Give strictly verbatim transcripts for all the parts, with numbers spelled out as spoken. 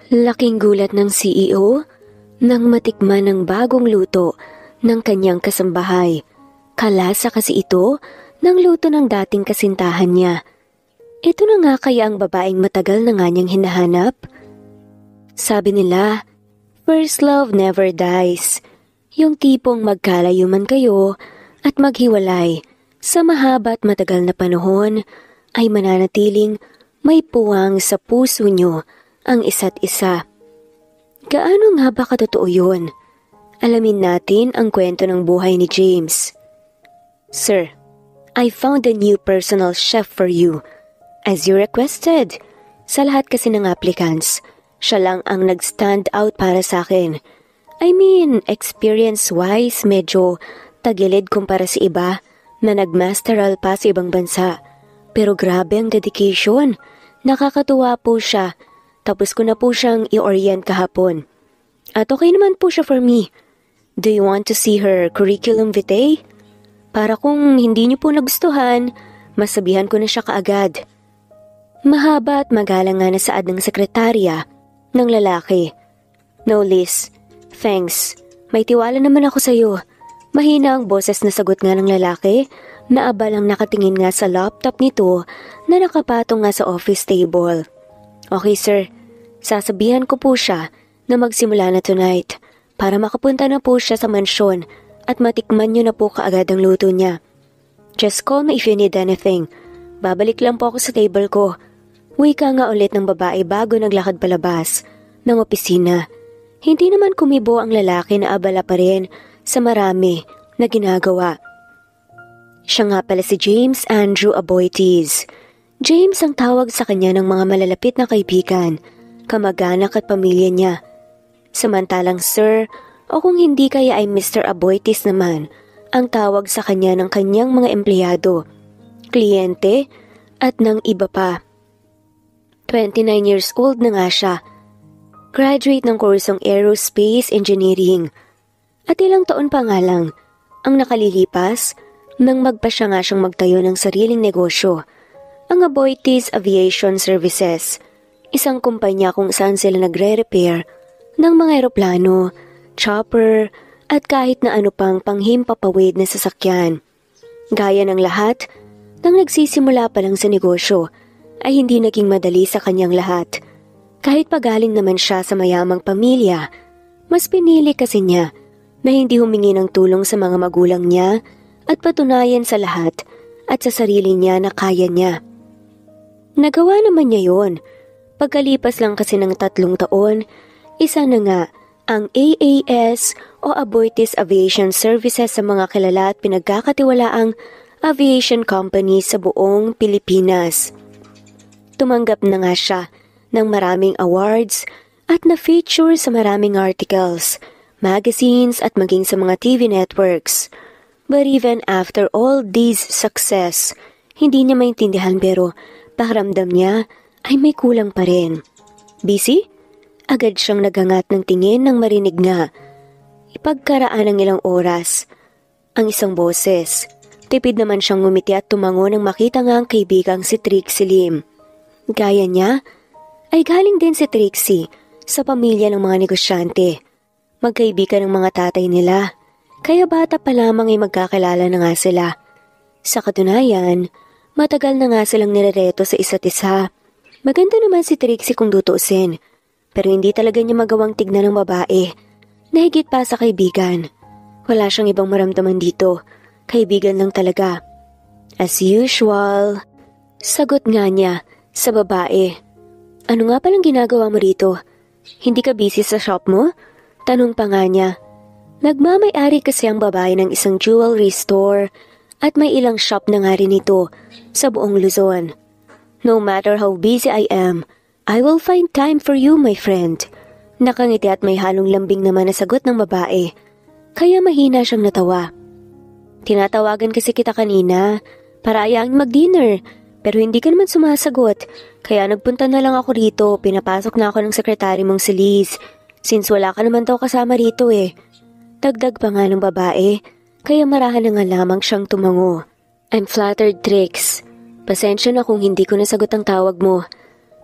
Laking gulat ng C E O nang matikman ng bagong luto ng kanyang kasambahay. Kalasa kasi ito ng luto ng dating kasintahan niya. Ito na nga kaya ang babaeng matagal na nga niyang hinahanap? Sabi nila, first love never dies. Yung tipong magkalayo man kayo at maghiwalay sa mahaba at matagal na panahon ay mananatiling may puwang sa puso nyo ang isa't isa. Gaano nga ba katotoo yun? Alamin natin ang kwento ng buhay ni James. Sir, I found a new personal chef for you. As you requested. Sa lahat kasi ng applicants, siya lang ang nag-stand out para sa akin. I mean, experience-wise, medyo tagilid kumpara sa iba na nag-masteral pa sa ibang bansa. Pero grabe ang dedication. Nakakatuwa po siya. Tapos ko na po siyang i-orient kahapon. At okay naman po siya for me. Do you want to see her curriculum vitae? Para kung hindi niyo po nagustuhan, masabihan ko na siya kaagad. Mahaba at magalang nga na saad ng sekretarya ng lalaki. No, Liz. Thanks. May tiwala naman ako sa'yo. Mahina ang boses na sagot nga ng lalaki na abalang nakatingin nga sa laptop nito na nakapatong nga sa office table. Okay, sir. Sasabihan ko po siya na magsimula na tonight para makapunta na po siya sa mansyon at matikman niyo na po kaagad ang luto niya. Just call me if you need anything. Babalik lang po ako sa table ko. Wika nga ulit ng babae bago naglakad palabas ng opisina. Hindi naman kumibo ang lalaki na abala pa rin sa marami na ginagawa. Siya nga pala si James Andrew Aboitiz. James ang tawag sa kanya ng mga malalapit na kaibigan, kamag-anak at pamilya niya. Samantalang sir o kung hindi kaya ay Mister Aboitiz naman ang tawag sa kanya ng kanyang mga empleyado, kliyente at ng iba pa. twenty-nine years old na nga siya. Graduate ng kursong Aerospace Engineering. At ilang taon pa nga lang ang nakalilipas nang magpa siya nga siyang magtayo ng sariling negosyo. Ang Aboitiz Aviation Services, isang kumpanya kung saan sila nagre-repair ng mga eroplano, chopper at kahit na ano pang panghimpapawid na sasakyan. Gaya ng lahat, nang nagsisimula pa lang sa negosyo, ay hindi naging madali sa kanyang lahat. Kahit pagaling naman siya sa mayamang pamilya, mas pinili kasi niya na hindi humingi ng tulong sa mga magulang niya at patunayan sa lahat at sa sarili niya na kaya niya. Nagawa naman niya yon. Pagkalipas lang kasi ng tatlong taon, isa na nga ang A A S o Aboitiz Aviation Services sa mga kilala at pinagkakatiwalaang aviation company sa buong Pilipinas. Tumanggap na nga siya ng maraming awards at na-feature sa maraming articles, magazines at maging sa mga T V networks. But even after all these success, hindi niya maintindihan pero pakiramdam niya ay may kulang pa rin. Busy? Agad siyang nagangat ng tingin nang marinig nga. Ipagkaraan ng ilang oras, ang isang boses. Tipid naman siyang ngumiti at tumango nang makita nga ang kaibigang si Trixie Lim. Gaya niya, ay galing din si Trixie sa pamilya ng mga negosyante. Magkaibigan ng mga tatay nila, kaya bata pa lamang ay magkakilala na nga sila. Sa katunayan, matagal na nga silang nirereto sa isa't isa. Maganda naman si Trixie kung tutuusin, pero hindi talaga niya magawang tignan ng babae. Nahigit pa sa kaibigan. Wala siyang ibang maramdaman dito. Kaibigan lang talaga. As usual, sagot nga niya sa babae. Ano nga palang ginagawa mo rito? Hindi ka busy sa shop mo? Tanong pa nga niya. Nagmamay-ari kasi ang babae ng isang jewelry store at may ilang shop na nga rin ito sa buong Luzon. No matter how busy I am, I will find time for you, my friend. Nakangiti at may halong lambing naman na sagot ng babae. Kaya mahina siyang natawa. Tinatawagan kasi kita kanina para ayaang mag-dinner pero hindi ka naman sumasagot. Kaya nagpunta na lang ako rito, pinapasok na ako ng sekretary mong si Liz. Since wala ka naman daw kasama rito eh. Dagdag pa nga ng babae, kaya marahan na nga lamang siyang tumango. I'm flattered, Trix. Pasensya na kung hindi ko nasagot ang tawag mo.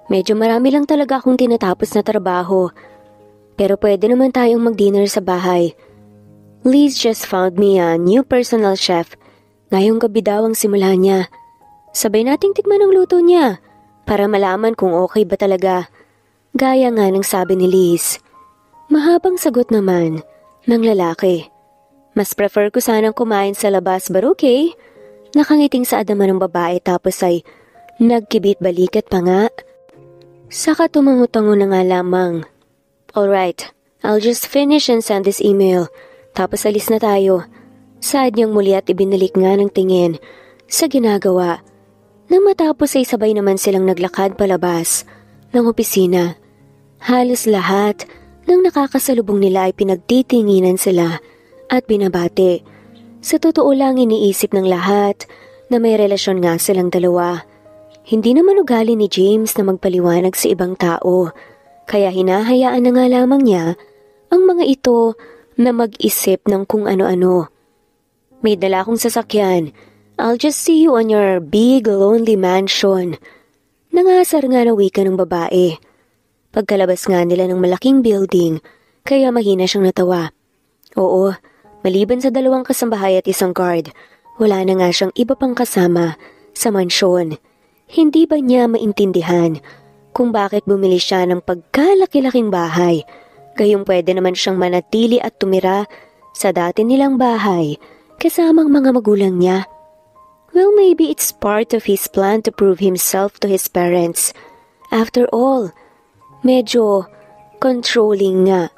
Medyo marami lang talaga akong tinatapos na trabaho. Pero pwede naman tayong mag-dinner sa bahay. Liz just found me a new personal chef. Ngayong gabi daw ang simula niya. Sabay nating tikman ang luto niya para malaman kung okay ba talaga. Gaya nga ng sabi ni Liz. Mahabang sagot naman ng lalaki. Mas prefer ko sanang kumain sa labas, but okay. Nakangiting sa adama ng babae tapos ay nagkibit balikat pa nga. Saka tumangutango na nga lamang. Alright, I'll just finish and send this email. Tapos alis na tayo. Saad niyang muli at ibinalik nga ng tingin sa ginagawa. Nang matapos ay sabay naman silang naglakad palabas ng opisina. Halos lahat ng nakakasalubong nila ay pinagtitinginan sila at binabati. Sa totoo lang iniisip ng lahat na may relasyon nga silang dalawa. Hindi naman ugali ni James na magpaliwanag sa ibang tao. Kaya hinahayaan na nga lamang niya ang mga ito na mag-isip ng kung ano-ano. May dala akong sasakyan. I'll just see you on your big lonely mansion. Nangasar nga na wika ng babae. Pagkalabas nga nila ng malaking building, kaya mahina siyang natawa. Oo, maliban sa dalawang kasambahay at isang guard, wala na nga siyang iba pang kasama sa mansyon. Hindi ba niya maintindihan kung bakit bumili siya ng pagkalaki-laking bahay, gayong pwede naman siyang manatili at tumira sa dati nilang bahay kasamang mga magulang niya? Well, maybe it's part of his plan to prove himself to his parents. After all, medyo controlling nga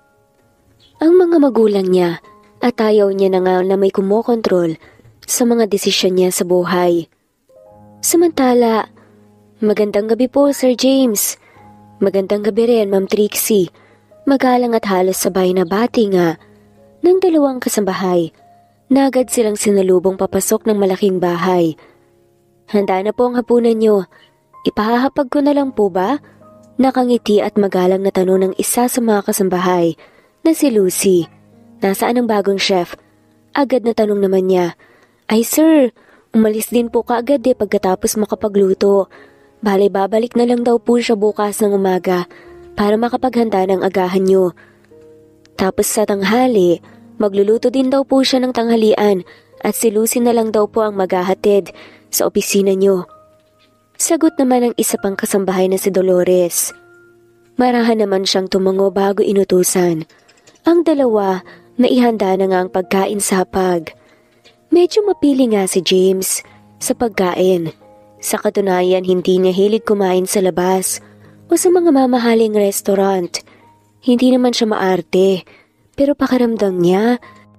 ang mga magulang niya at ayaw niya na nga na may kumokontrol sa mga desisyon niya sa buhay. Samantala, magandang gabi po, Sir James. Magandang gabi rin, Ma'am Trixie. Magalang at halos sabay na bati nga ng dalawang kasambahay. Nagad silang sinalubong papasok ng malaking bahay. Handa na po ang hapunan niyo. Ipahahapag ko na lang po ba? Nakangiti at magalang na tanong ng isa sa mga kasambahay na si Lucy. Nasaan ang bagong chef? Agad na tanong naman niya. Ay sir, umalis din po kaagad eh pagkatapos makapagluto. Bale babalik na lang daw po siya bukas ng umaga para makapaghanda ng agahan niyo. Tapos sa tanghali, magluluto din daw po siya ng tanghalian at si Lucy na lang daw po ang maghahatid sa opisina niyo. Sagot naman ng isa pang kasambahay na si Dolores. Marahan naman siyang tumango bago inutusan. Ang dalawa, naihanda na nga ang pagkain sa hapag. Medyo mapili nga si James sa pagkain. Sa katunayan, hindi niya hilig kumain sa labas o sa mga mamahaling restaurant. Hindi naman siya maarte, pero pakiramdam niya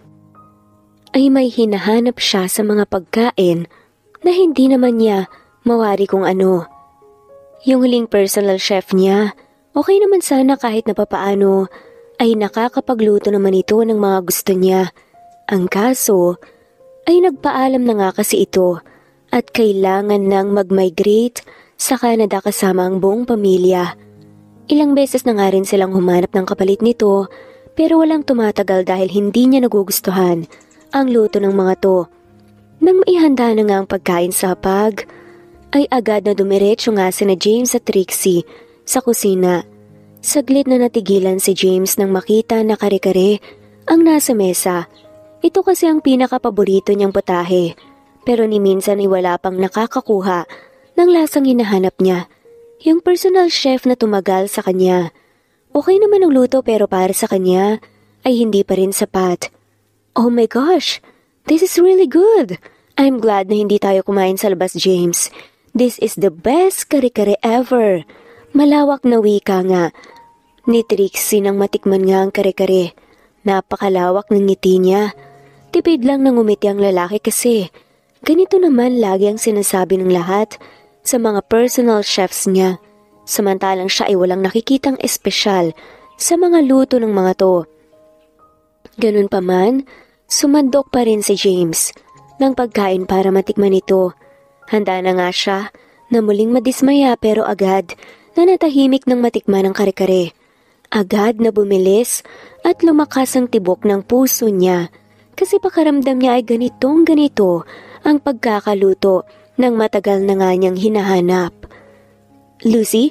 ay may hinahanap siya sa mga pagkain na hindi naman niya mawari kung ano. Yung huling personal chef niya, okay naman sana kahit na papaano ay nakakapagluto naman ito ng mga gusto niya. Ang kaso ay nagpaalam na nga kasi ito at kailangan nang mag-migrate sa Canada kasama ang buong pamilya. Ilang beses na nga rin silang humanap ng kapalit nito pero walang tumatagal dahil hindi niya nagugustuhan ang luto ng mga to. Nang maihanda na nga ang pagkain sa hapag, ay agad na dumiretso nga sina James at Trixie sa kusina. Saglit na natigilan si James nang makita na kare-kare ang nasa mesa. Ito kasi ang pinakapaborito niyang putahe. Pero ni minsan ay wala pang nakakakuha ng lasang hinahanap niya. Yung personal chef na tumagal sa kanya. Okay naman ang luto pero para sa kanya ay hindi pa rin sapat. Oh my gosh, this is really good. I'm glad na hindi tayo kumain sa labas, James. This is the best kare-kare ever. Malawak na wika nga ni Trixie nang matikman nga ang kare-kare. Napakalawak ng ngiti niya. Tipid lang nang umiti ang lalaki kasi ganito naman lagi ang sinasabi ng lahat sa mga personal chefs niya. Samantalang siya ay walang nakikitang espesyal sa mga luto ng mga to. Ganun pa man, sumandok pa rin si James ng pagkain para matikman ito. Handa na nga siya na muling madismaya pero agad na natahimik ng matikman ng kare-kare. Agad na bumilis at lumakas ang tibok ng puso niya kasi pakaramdam niya ay ganitong ganito ang pagkakaluto ng matagal na nga niyang hinahanap. Lucy,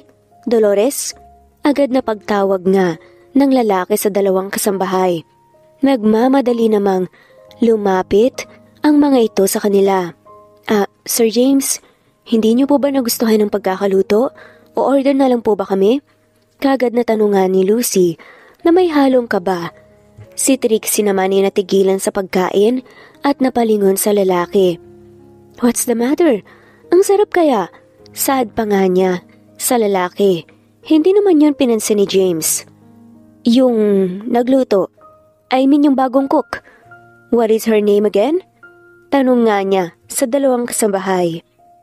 Dolores? Agad na pagtawag nga ng lalaki sa dalawang kasambahay. Nagmamadali namang lumapit ang mga ito sa kanila. Ah, Sir James, hindi niyo po ba nagustuhan ng pagkakaluto? O order na lang po ba kami? Kagad na tanungan ni Lucy na may halong kaba. Si Trixie naman ay natigilan sa pagkain at napalingon sa lalaki. What's the matter? Ang sarap kaya? Sad pa nga niya sa lalaki. Hindi naman yun pinansin ni James. Yung nagluto, I mean yung bagong cook. What is her name again? Tanong nga niya sa dalawang kasambahay.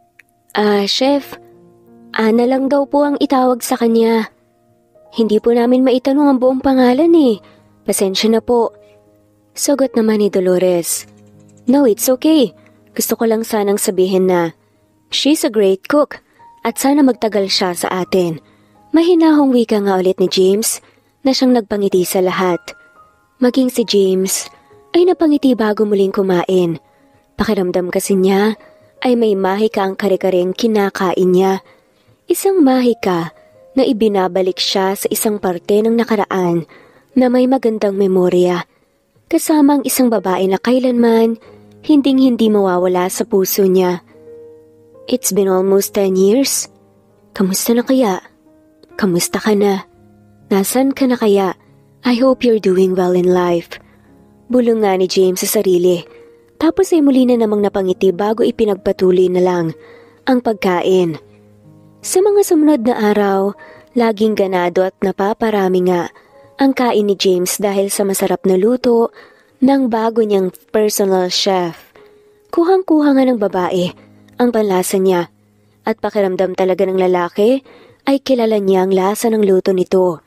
Ah, chef, Ana lang daw po ang itawag sa kanya. Hindi po namin maitanong ang buong pangalan eh. Pasensya na po. Sagot naman ni Dolores. No, it's okay. Gusto ko lang sanang sabihin na she's a great cook at sana magtagal siya sa atin. Mahinahong wika nga ulit ni James na siyang nagpangiti sa lahat. Maging si James ay napangiti bago muling kumain. Pakiramdam kasi niya ay may mahika ang kare-kareng kinakain niya. Isang mahika na ibinabalik siya sa isang parte ng nakaraan na may magandang memorya. Kasamang isang babae na kailanman hinding-hindi mawawala sa puso niya. It's been almost ten years. Kamusta na kaya? Kamusta ka na? Nasaan ka na kaya? I hope you're doing well in life. Bulong nga ni James sa sarili. Tapos ay muli na namang napangiti bago ipinagpatuloy na lang ang pagkain. Sa mga sumunod na araw, laging ganado at napaparami nga ang kain ni James dahil sa masarap na luto ng bago niyang personal chef. Kuhang-kuha nga ng babae ang panlasa niya at pakiramdam talaga ng lalaki ay kilala niya ang lasa ng luto nito.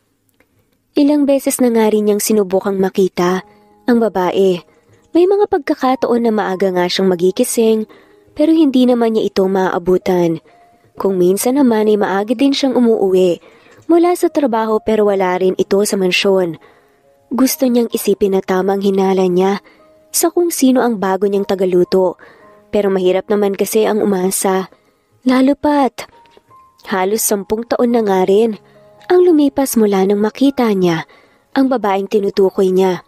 Ilang beses na nga rin niyang sinubukang makita ang babae. May mga pagkakataon na maaga nga siyang magigising pero hindi naman niya ito maaabutan. Kung minsan naman ay maaga din siyang umuuwi mula sa trabaho pero wala rin ito sa mansyon. Gusto niyang isipin na tamang hinala niya sa kung sino ang bago niyang tagaluto. Pero mahirap naman kasi ang umasa. Lalo pat, halos sampung taon na nga rin ang lumipas mula nang makita niya ang babaeng tinutukoy niya.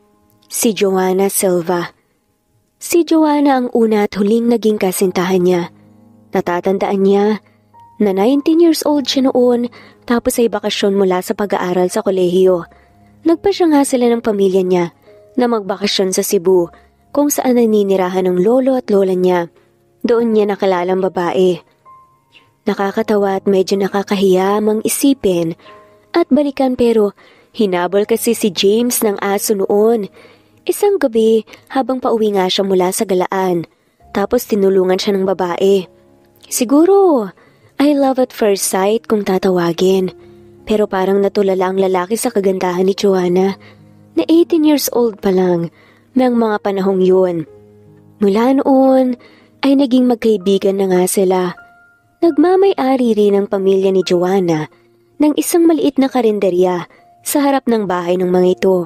Si Joanna Silva. Si Joanna ang una at huling naging kasintahan niya. Natatandaan niya na nineteen years old siya noon tapos ay bakasyon mula sa pag-aaral sa kolehiyo. Nagpa siya nga sila ng pamilya niya na magbakasyon sa Cebu kung saan naninirahan ng lolo at lola niya. Doon niya nakilala ang babae. Nakakatawa at medyo nakakahiya mang isipin at balikan pero hinabol kasi si James ng aso noon. Isang gabi habang pauwi nga siya mula sa galaan tapos tinulungan siya ng babae. Siguro, I love at first sight kung tatawagin. Pero parang natulala ang lalaki sa kagandahan ni Joanna na eighteen years old pa lang ng mga panahong yun. Mula noon ay naging magkaibigan na nga sila. Nagmamay-ari rin ang pamilya ni Joanna ng isang maliit na karinderya sa harap ng bahay ng mga ito.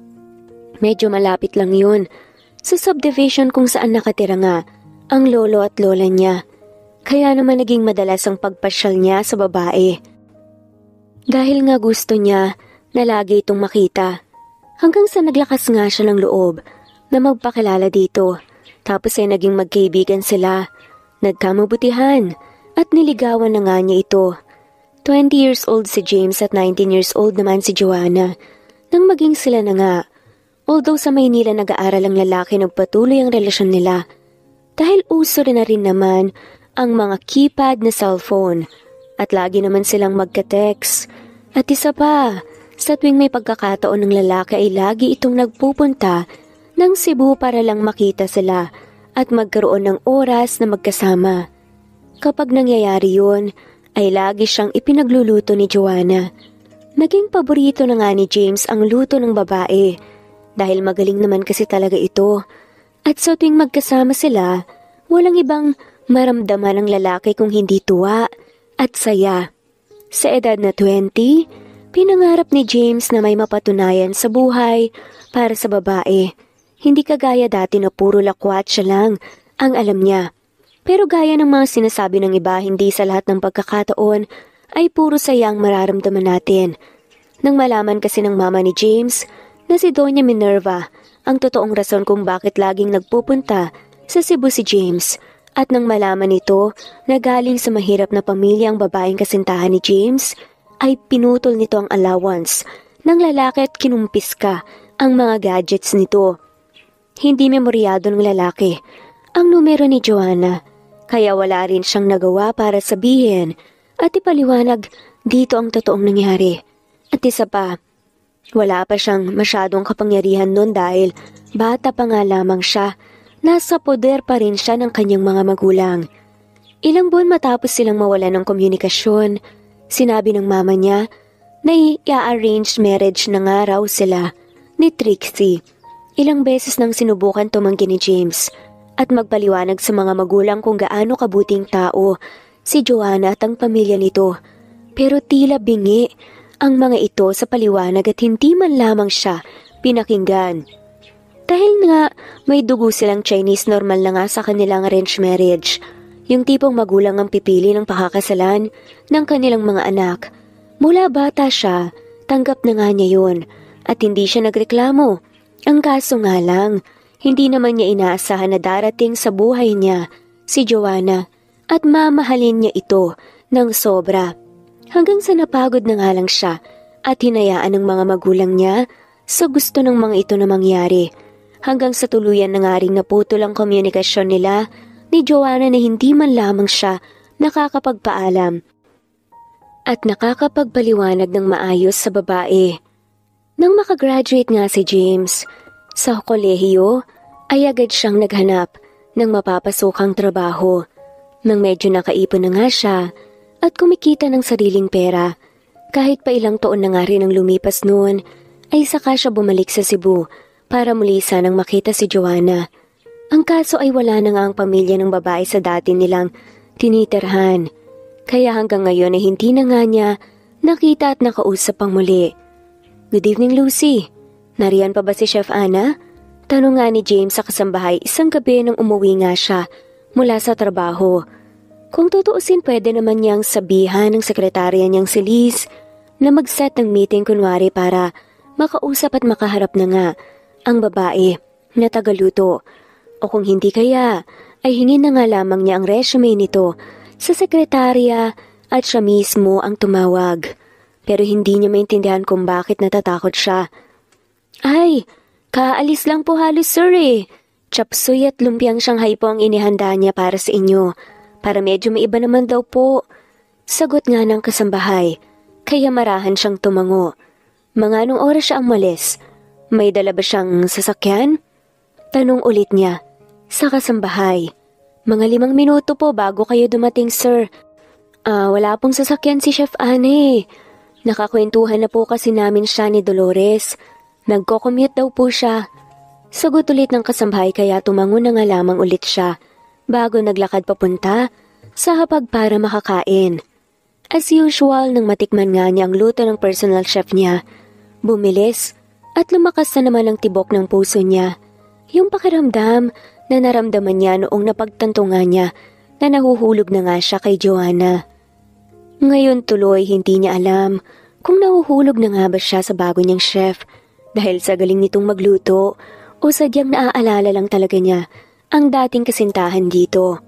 Medyo malapit lang yun sa subdivision kung saan nakatira nga ang lolo at lola niya. Kaya naman naging madalas ang pagpasyal niya sa babae. Dahil nga gusto niya na lagi itong makita. Hanggang sa naglakas nga siya ng loob na magpakilala dito. Tapos ay naging magkaibigan sila. Nagkamabutihan at niligawan na nga niya ito. twenty years old si James at nineteen years old naman si Joanna. Nang maging sila na nga. Although sa Maynila nag-aaral ang lalaki nagpatuloy ang relasyon nila. Dahil uso rin na rin naman ang mga keypad na cellphone at lagi naman silang magka-text. At isa pa, sa tuwing may pagkakataon ng lalaki ay lagi itong nagpupunta ng Cebu para lang makita sila at magkaroon ng oras na magkasama. Kapag nangyayari yun, ay lagi siyang ipinagluluto ni Joanna. Naging paborito na nga ni James ang luto ng babae dahil magaling naman kasi talaga ito. At sa tuwing magkasama sila, walang ibang maramdaman ng lalaki kung hindi tuwa at saya. Sa edad na twenty, pinangarap ni James na may mapatunayan sa buhay para sa babae. Hindi kagaya dati na puro lakwat siya lang ang alam niya. Pero gaya ng mga sinasabi ng iba, hindi sa lahat ng pagkakataon ay puro saya ang mararamdaman natin. Nang malaman kasi ng mama ni James na si Doña Minerva ang totoong rason kung bakit laging nagpupunta sa Cebu si James, at nang malaman nito na galing sa mahirap na pamilya ang babaeng kasintahan ni James, ay pinutol nito ang allowance ng lalaki at kinumpiska ang mga gadgets nito. Hindi memoryado ng lalaki ang numero ni Joanna, kaya wala rin siyang nagawa para sabihin at ipaliwanag dito ang totoong nangyari. At isa pa, wala pa siyang masyadong kapangyarihan noon dahil bata pa nga lamang siya. Nasa poder pa rin siya ng kanyang mga magulang. Ilang buwan matapos silang mawala ng komunikasyon, sinabi ng mama niya na i-arrange marriage na nga raw sila ni Trixie. Ilang beses nang sinubukan tumanggi ni James at magpaliwanag sa mga magulang kung gaano kabuting tao si Joanna at ang pamilya nito. Pero tila bingi ang mga ito sa paliwanag at hindi man lamang siya pinakinggan. Dahil nga may dugo silang Chinese, normal na nga sa kanilang arranged marriage. Yung tipong magulang ang pipili ng pakakasalan ng kanilang mga anak. Mula bata siya, tanggap na nga niya yun at hindi siya nagreklamo. Ang kaso nga lang, hindi naman niya inaasahan na darating sa buhay niya si Joanna at mamahalin niya ito ng sobra. Hanggang sa napagod na nga lang siya at hinayaan ng mga magulang niya sa gusto ng mga ito na mangyari. Hanggang sa tuluyan na nga rin naputol ang komunikasyon nila ni Joanna na hindi man lamang siya nakakapagpaalam at nakakapagpaliwanag ng maayos sa babae. Nang makagraduate nga si James sa kolehiyo, ay agad siyang naghanap ng mapapasukang trabaho. Nang medyo nakaipon na nga siya at kumikita ng sariling pera, kahit pa ilang taon na nga rin ang lumipas noon, ay saka siya bumalik sa Cebu para muli sanang makita si Joanna. Ang kaso ay wala na nga ang pamilya ng babae sa dati nilang tinitirhan. Kaya hanggang ngayon ay hindi na nga niya nakita at nakausap pang muli. Good evening, Lucy. Nariyan pa ba si Chef Anna? Tanong nga ni James sa kasambahay isang gabi nang umuwi nga siya mula sa trabaho. Kung tutuusin, pwede naman niyang sabihan ng sekretarya niyang si Liz na mag-set ng meeting kunwari para makausap at makaharap na nga ang babae na tagaluto. O kung hindi kaya, ay hingin na nga lamang niya ang resume nito sa sekretarya at siya mismo ang tumawag. Pero hindi niya maintindihan kung bakit natatakot siya. Ay, kaalis lang po halos sir eh. Chapsuy at lumpiang Shanghai po ang inihanda niya para sa inyo. Para medyo maiba naman daw po. Sagot nga ng kasambahay, kaya marahan siyang tumango. Mga anong oras siya ang malis? May dala ba siyang sasakyan? Tanong ulit niya sa kasambahay. Mga limang minuto po bago kayo dumating, sir. Ah, wala pong sasakyan si Chef Anne. Nakakwentuhan na po kasi namin siya ni Dolores. Nagko-commute daw po siya. Sagot ulit ng kasambahay kaya tumango na nga lamang ulit siya bago naglakad papunta sa hapag para makakain. As usual, nang matikman nga niya ang luto ng personal chef niya, bumilis at lumakas na naman ang tibok ng puso niya. Yung pakiramdam na naramdaman niya noong napagtanto nga niya na nahuhulog na nga siya kay Joanna. Ngayon tuloy hindi niya alam kung nahuhulog na nga ba siya sa bago niyang chef dahil sa galing nitong magluto o sadyang naaalala lang talaga niya ang dating kasintahan dito.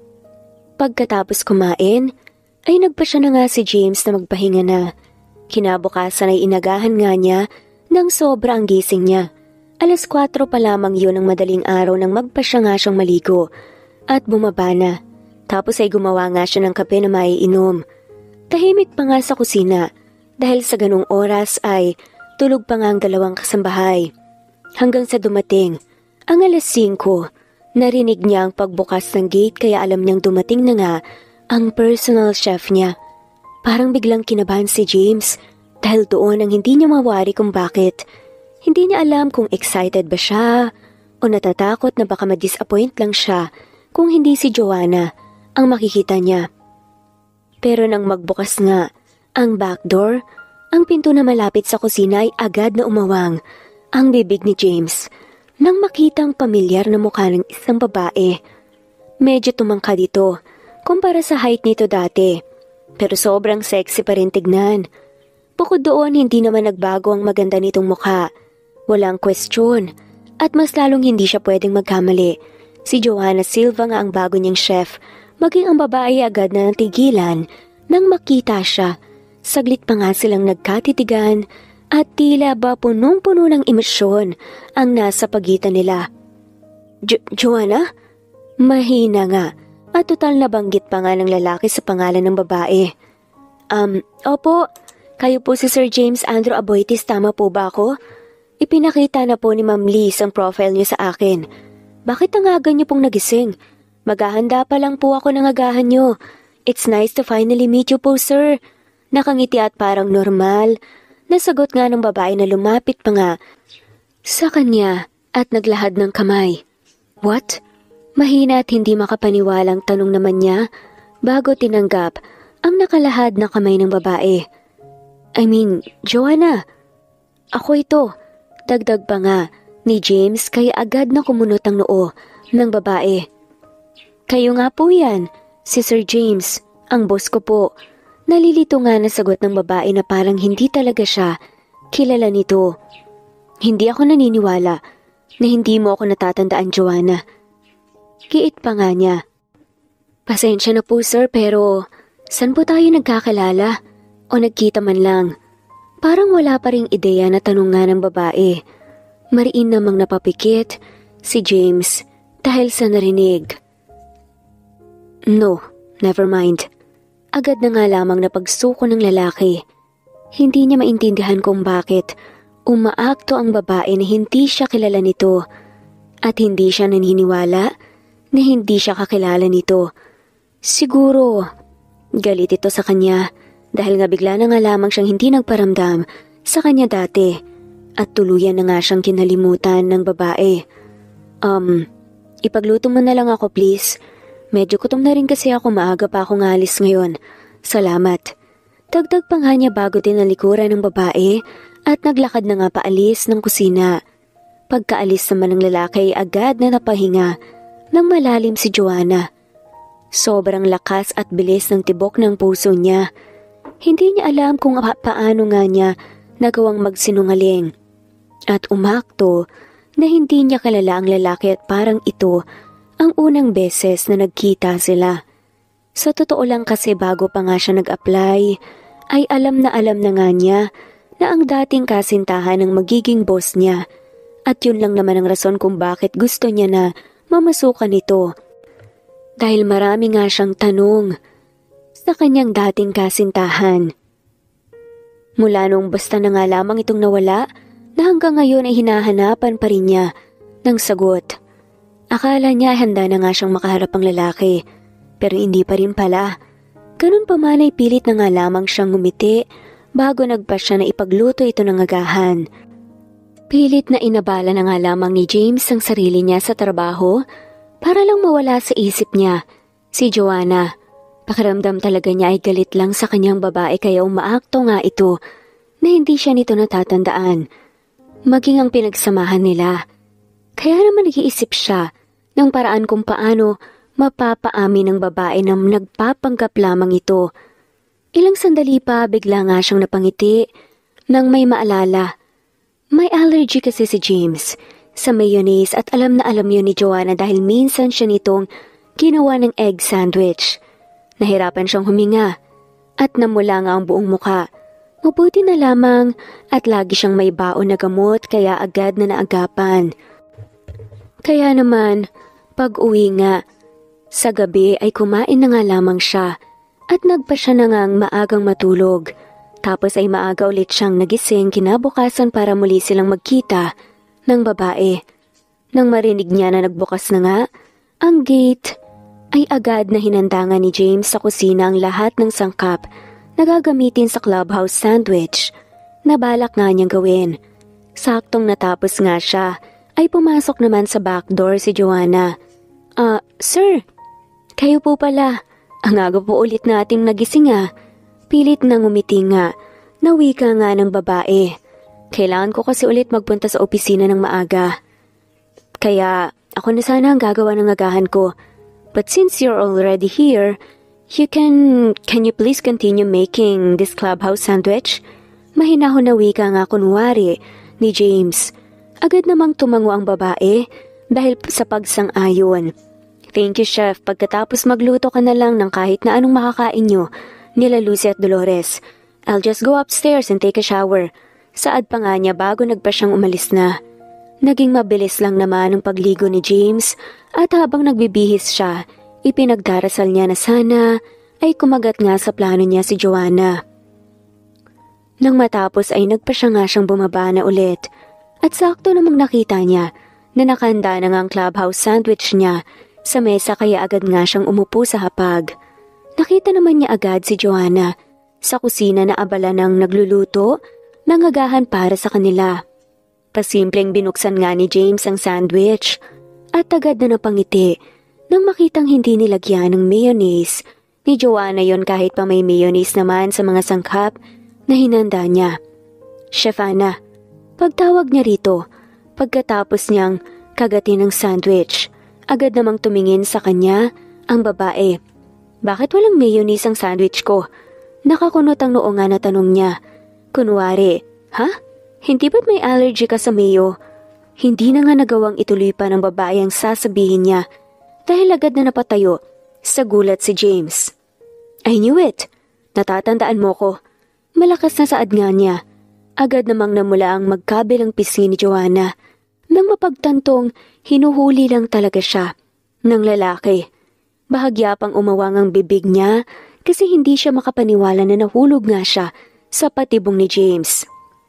Pagkatapos kumain, ay nagpa siya na nga si James na magpahinga na. Kinabukasan ay inagahan nga niya nang sobra ang gising niya. Alas kwatro pa lamang yun ng madaling araw nang magpa siya nga siyang maligo at bumaba na. Tapos ay gumawa nga siya ng kape na maiinom. Tahimik pa nga sa kusina dahil sa ganung oras ay tulog pa nga ang dalawang kasambahay. Hanggang sa dumating ang alas singko, narinig niya ang pagbukas ng gate kaya alam niyang dumating na nga ang personal chef niya. Parang biglang kinabahan si James dahil doon ang hindi niya mawari kung bakit. Hindi niya alam kung excited ba siya o natatakot na baka ma-disappoint lang siya kung hindi si Joanna ang makikita niya. Pero nang magbukas nga ang back door, ang pinto na malapit sa kusina ay agad na umawang ang bibig ni James nang makitang pamilyar na mukha ng isang babae. Medyo tumangkad ito kumpara sa height nito dati. pero sobrang sexy pa rin tignan. Bukod doon, hindi naman nagbago ang maganda nitong mukha. Walang kwestiyon, at mas lalong hindi siya pwedeng magkamali. Si Joanna Silva nga ang bago niyang chef, maging ang babae agad na natigilan nang makita siya. Saglit pa nga silang nagkatitigan at tila ba punong-puno ng emosyon ang nasa pagitan nila. Jo- Joanna? Mahina nga at total na banggit pa nga ng lalaki sa pangalan ng babae. Um, opo, kayo po si Sir James Andrew Aboitis, tama po ba ako? Ipinakita na po ni Ma'am Liz ang profile niyo sa akin. Bakit ang aga niyo pong nagising? Maghahanda pa lang po ako ng agahan niyo. It's nice to finally meet you po, sir. Nakangiti at parang normal. Nasagot nga ng babae na lumapit pa nga sa kanya at naglahad ng kamay. What? Mahina at hindi makapaniwalang tanong naman niya bago tinanggap ang nakalahad na kamay ng babae. I mean, Joanna, ako ito. Dagdag pa nga ni James kaya agad na kumunot ang noo ng babae. Kayo nga po yan, si Sir James, ang boss ko po. Nalilito nga na sagot ng babae na parang hindi talaga siya kilala nito. Hindi ako naniniwala na hindi mo ako natatandaan, Joanna. Kiit pa nga niya. Pasensya na po, sir, pero saan po tayo nagkakilala o nagkita man lang? Parang wala pa ring ideya na tanong nga ng babae. Mariin namang napapikit si James dahil sa narinig. No, never mind. Agad na nga lamang na pagsuko ng lalaki. Hindi niya maintindihan kung bakit umaakto ang babae na hindi siya kilala nito at hindi siya naniniwala na hindi siya kakilala nito. Siguro, galit ito sa kanya dahil nga bigla na nga lamang siyang hindi nagparamdam sa kanya dati at tuluyan na nga siyang kinalimutan ng babae. Um, ipagluto mo na lang ako please. Medyo gutom na rin kasi ako, maaga pa akong alis ngayon. Salamat. Dagdag pa nga niya bago tinalikuran ng babae at naglakad na nga paalis ng kusina. Pagkaalis naman ng lalaki agad na napahinga ng malalim si Joanna. Sobrang lakas at bilis ng tibok ng puso niya. Hindi niya alam kung pa- paano nga niya nagawang magsinungaling. At umakto na hindi niya kilala ang lalaki at parang ito ang unang beses na nagkita sila. Sa totoo lang kasi bago pa nga siya nag-apply, ay alam na alam na nga niya na ang dating kasintahan ng magiging boss niya. At yun lang naman ang rason kung bakit gusto niya na mamasukan ito. Dahil marami nga siyang tanong sa kanyang dating kasintahan. Mula nung basta na nga lamang itong nawala, na hanggang ngayon ay hinahanapan pa rin niya ng sagot. Akala niya handa na nga siyang makaharap ang lalaki, pero hindi pa rin pala. Ganun pa man ay pilit na nga lamang siyang ngumiti bago nagpa siya na ipagluto ito ng agahan. Pilit na inabala na nga lamang ni James ang sarili niya sa trabaho para lang mawala sa isip niya si Joanna. Pakiramdam talaga niya ay galit lang sa kanyang babae kaya umaakto nga ito na hindi siya nito natatandaan. Maging ang pinagsamahan nila. Kaya naman nag-iisip siya ng paraan kung paano mapapaamin ng babae na nagpapanggap lamang ito. Ilang sandali pa bigla nga siyang napangiti nang may maalala. May allergy kasi si James sa mayonnaise at alam na alam yun ni Joanna dahil minsan siya nitong ginawa ng egg sandwich. Nahirapan siyang huminga at namula nga ang buong muka. Mabuti na lamang at lagi siyang may baon na gamot kaya agad na naagapan. Kaya naman, pag-uwi nga, sa gabi ay kumain na nga lamang siya at nagpa siya na ngang maagang matulog. Tapos ay maaga ulit siyang nagising kinabukasan para muli silang magkita ng babae. Nang marinig niya na nagbukas na nga ang gate, ay agad na hinandangan ni James sa kusina ang lahat ng sangkap na gagamitin sa clubhouse sandwich na balak nga niyang gawin. Saktong natapos nga siya, ay pumasok naman sa back door si Joanna. Ah, uh, sir, kayo po pala. Ang aga po ulit nating nagising ah. Pilit na ngumiti nga, nawika nga ng babae. Kailangan ko kasi ulit magpunta sa opisina ng maaga. Kaya ako na sana ang gagawa ng agahan ko. But since you're already here, You can, can you please continue making this clubhouse sandwich? Mahinahon na wika nga kunwari ni James. Agad namang tumango ang babae dahil sa pagsang-ayon. Thank you, Chef. Pagkatapos magluto ka na lang ng kahit na anong makakain nyo, nila Lucy at Dolores. I'll just go upstairs and take a shower. Saad pa nga niya bago nagpa siyang umalis na. Naging mabilis lang naman ang pagligo ni James at habang nagbibihis siya, ipinagdarasal niya na sana ay kumagat nga sa plano niya si Joanna. Nang matapos ay nagpa siya nga siyang bumaba na ulit at sakto namang nakita niya na nakahanda na nga ang clubhouse sandwich niya sa mesa kaya agad nga siyang umupo sa hapag. Nakita naman niya agad si Joanna sa kusina na abala ng nagluluto ng agahan para sa kanila. Pasimpleng binuksan nga ni James ang sandwich at agad na napangiti nang makitang hindi nilagyan ng mayonnaise ni Joanna yon kahit pa may mayonnaise naman sa mga sangkap na hinanda niya. Chef Anna, pagtawag niya rito pagkatapos niyang kagatin ng sandwich, agad namang tumingin sa kanya ang babae. Bakit walang mayonnaise ang sandwich ko? Nakakunot ang noo nga na tanong niya. Kunwari, ha? Hindi ba't may allergy ka sa mayo? Hindi na nga nagawang ituloy pa ng babae ang sasabihin niya dahil agad na napatayo sa gulat si James. I knew it. Natatandaan mo ko. Malakas na saad nga niya. Agad namang namula ang magkabilang pisngi ni Joanna nang mapagtantong hinuhuli lang talaga siya ng lalaki. Bahagya pang umawang ang bibig niya kasi hindi siya makapaniwala na nahulog nga siya sa patibong ni James.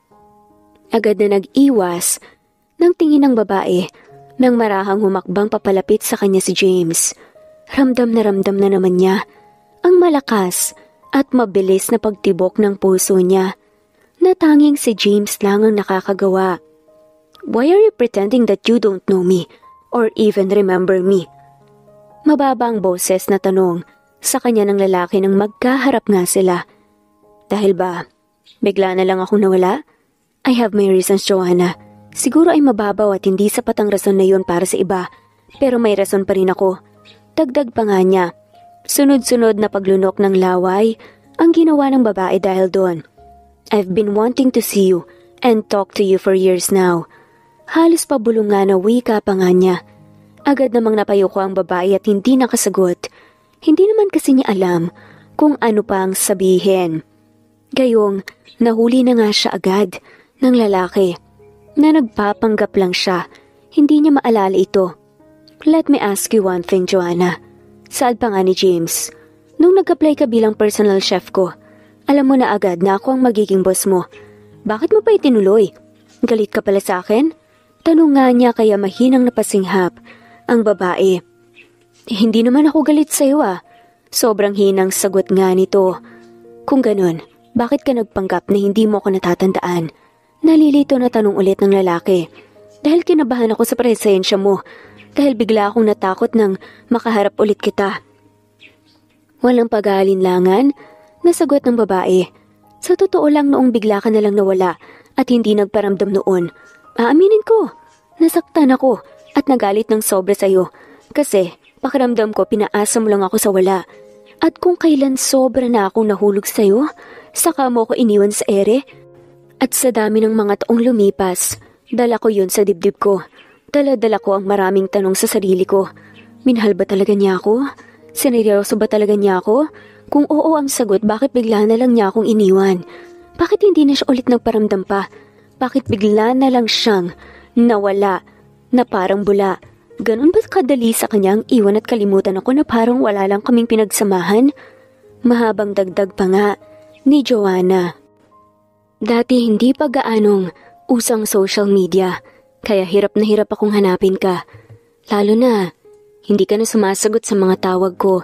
Agad na nag-iwas ng tingin ng babae nang marahang humakbang papalapit sa kanya si James. Ramdam na ramdam na naman niya ang malakas at mabilis na pagtibok ng puso niya na tanging si James lang ang nakakagawa. Why are you pretending that you don't know me or even remember me? Mababa ang boses na tanong sa kanya ng lalaki nang magkaharap nga sila. Dahil ba, bigla na lang akong nawala? I have my reasons, Joanna. Siguro ay mababaw at hindi sapat ang rason na yun para sa iba, pero may rason pa rin ako. Dagdag pa nga niya, sunod-sunod na paglunok ng laway ang ginawa ng babae dahil doon. I've been wanting to see you and talk to you for years now. Halos pabulong nga na wika pa nga niya. Agad namang napayuko ang babae at hindi nakasagot. Hindi naman kasi niya alam kung ano pa ang sabihin. Gayong, nahuli na nga siya agad ng lalaki na nagpapanggap lang siya. Hindi niya maalala ito. Let me ask you one thing, Joanna. Saad pa nga ni James, nung nag-apply ka bilang personal chef ko, alam mo na agad na ako ang magiging boss mo. Bakit mo pa itinuloy? Galit ka pala sa akin? Tanong nga niya kaya mahinang napasinghap ang babae. Eh, hindi naman ako galit sa'yo ah. Sobrang hinang sagot nga nito. Kung ganun, bakit ka nagpanggap na hindi mo ako natatandaan? Nalilito na tanong ulit ng lalaki. Dahil kinabahan ako sa presensya mo. Dahil bigla akong natakot nang makaharap ulit kita. Walang pag-aalinlangan, nasagot ng babae. Sa totoo lang noong bigla ka nalang nawala at hindi nagparamdam noon. Aaminin ko, nasaktan ako at nagalit ng sobra sa'yo. Kasi pakiramdam ko pinaasa mo lang ako sa wala. At kung kailan sobra na akong nahulog sa'yo, saka mo ko iniwan sa ere. At sa dami ng mga taong lumipas, dala ko yun sa dibdib ko. Dala-dala ko ang maraming tanong sa sarili ko. Minahal ba talaga niya ako? Sineryoso ba talaga niya ako? Kung oo ang sagot, bakit bigla na lang niya akong iniwan? Bakit hindi na siya ulit nagparamdam pa? Bakit bigla na lang siyang nawala, na parang bula? Ganun ba kadali sa kanyang iwan at kalimutan ako na parang wala lang kaming pinagsamahan? Mahabang dagdag pa nga ni Joanna. Dati hindi pa gaanong usang social media, kaya hirap na hirap akong hanapin ka. Lalo na, hindi ka na sumasagot sa mga tawag ko.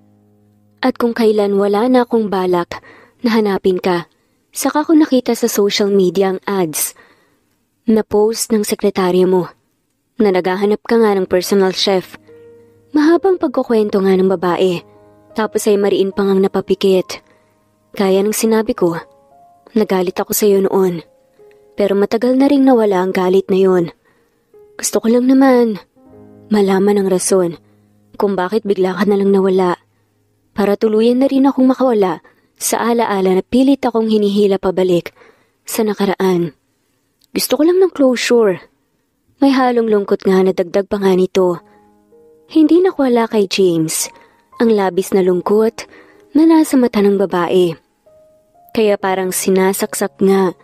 At kung kailan wala na akong balak na hanapin ka, saka ko nakita sa social media ang ads na post ng sekretarya mo na naghahanap ka nga ng personal chef. Mahabang pagkukwento nga ng babae, tapos ay mariin pang ang napapikit. Kaya ng sinabi ko, nagalit ako sa iyo noon, pero matagal na ring nawala ang galit na yon. Gusto ko lang naman malaman ang rason kung bakit bigla ka na lang nawala. para tuluyan na rin akong makawala sa alaala na pilit akong hinihila pabalik sa nakaraan. Gusto ko lang ng closure. May halong lungkot nga na dagdag pa nga nito. Hindi nakwala kay James ang labis na lungkot na nasa mata ng babae. Kaya parang sinasaksak nga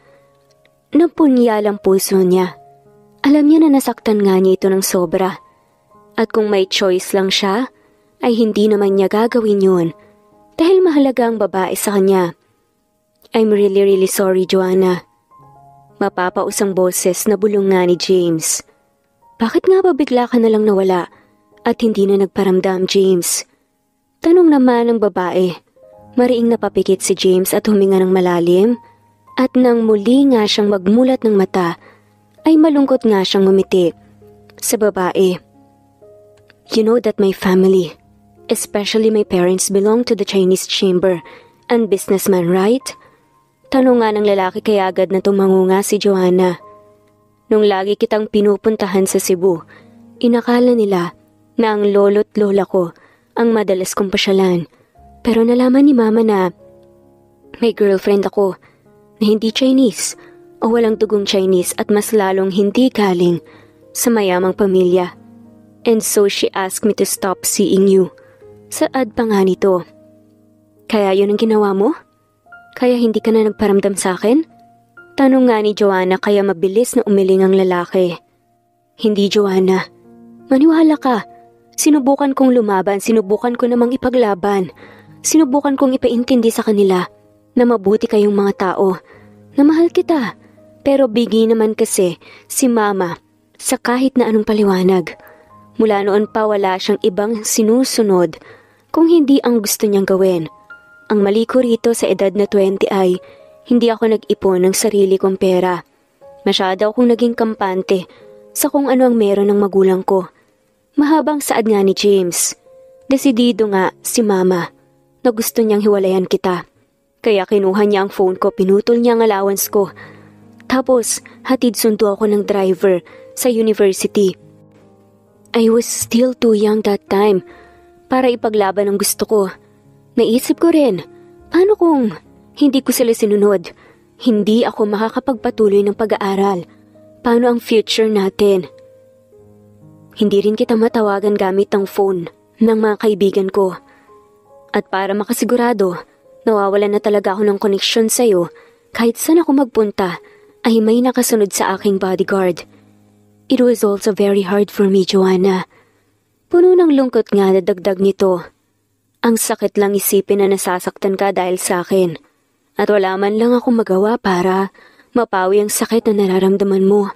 ng punyalang puso niya. Alam niya na nasaktan nga niya ito ng sobra. At kung may choice lang siya, ay hindi naman niya gagawin yun dahil mahalaga ang babae sa kanya. I'm really really sorry, Joanna. Mapapausang boses na bulong nga ni James. Bakit nga ba bigla ka na lang nawala at hindi na nagparamdam, James? Tanong naman ng babae. Mariing napapikit si James at huminga ng malalim at nang muli nga siyang magmulat ng mata ay malungkot nga siyang ngumiti sa babae. You know that my family, especially my parents, belong to the Chinese chamber and businessman, right? Tanong nga ng lalaki kaya agad na tumango nga si Joanna. Nung lagi kitang pinupuntahan sa Cebu, inakala nila na ang lolo't lola ko ang madalas kong pasyalan. Pero nalaman ni Mama na may girlfriend ako na hindi Chinese o walang dugong Chinese at mas lalong hindi galing sa mayamang pamilya. And so she asked me to stop seeing you. Saad pa nga nito. Kaya yun ang ginawa mo? Kaya hindi ka na nagparamdam sa akin? Tanong nga ni Joanna kaya mabilis na umiling ang lalaki. Hindi, Joanna. Maniwala ka. Sinubukan kong lumaban, sinubukan ko namang ipaglaban. Sinubukan kong ipaintindi sa kanila na mabuti kayong mga tao, na mahal kita. Pero bigi naman kasi si Mama sa kahit na anong paliwanag. Mula noon pa wala siyang ibang sinusunod kung hindi ang gusto niyang gawin. Ang mali ko rito sa edad na twenty ay hindi ako nag-ipon ng sarili kong pera. Masyado akong naging kampante sa kung ano ang meron ng magulang ko. Mahabang saad nga ni James. Desidido nga si Mama na gusto niyang hiwalayan kita. Kaya kinuha niya ang phone ko, pinutol niya ang allowance ko. Tapos hatid sundo ako ng driver sa university. I was still too young that time para ipaglaban ang gusto ko. Naisip ko rin, paano kung hindi ko sila sinunod? Hindi ako makakapagpatuloy ng pag-aaral. Paano ang future natin? Hindi rin kita matawagan gamit ang phone ng mga kaibigan ko. At para makasigurado, nawawalan na talaga ako ng koneksyon sa'yo, kahit saan ako magpunta, ay may nakasunod sa aking bodyguard. It was also very hard for me, Joanna. Puno ng lungkot nga na dagdag nito. Ang sakit lang isipin na nasasaktan ka dahil sa akin. At wala man lang akong magawa para mapawi ang sakit na nararamdaman mo.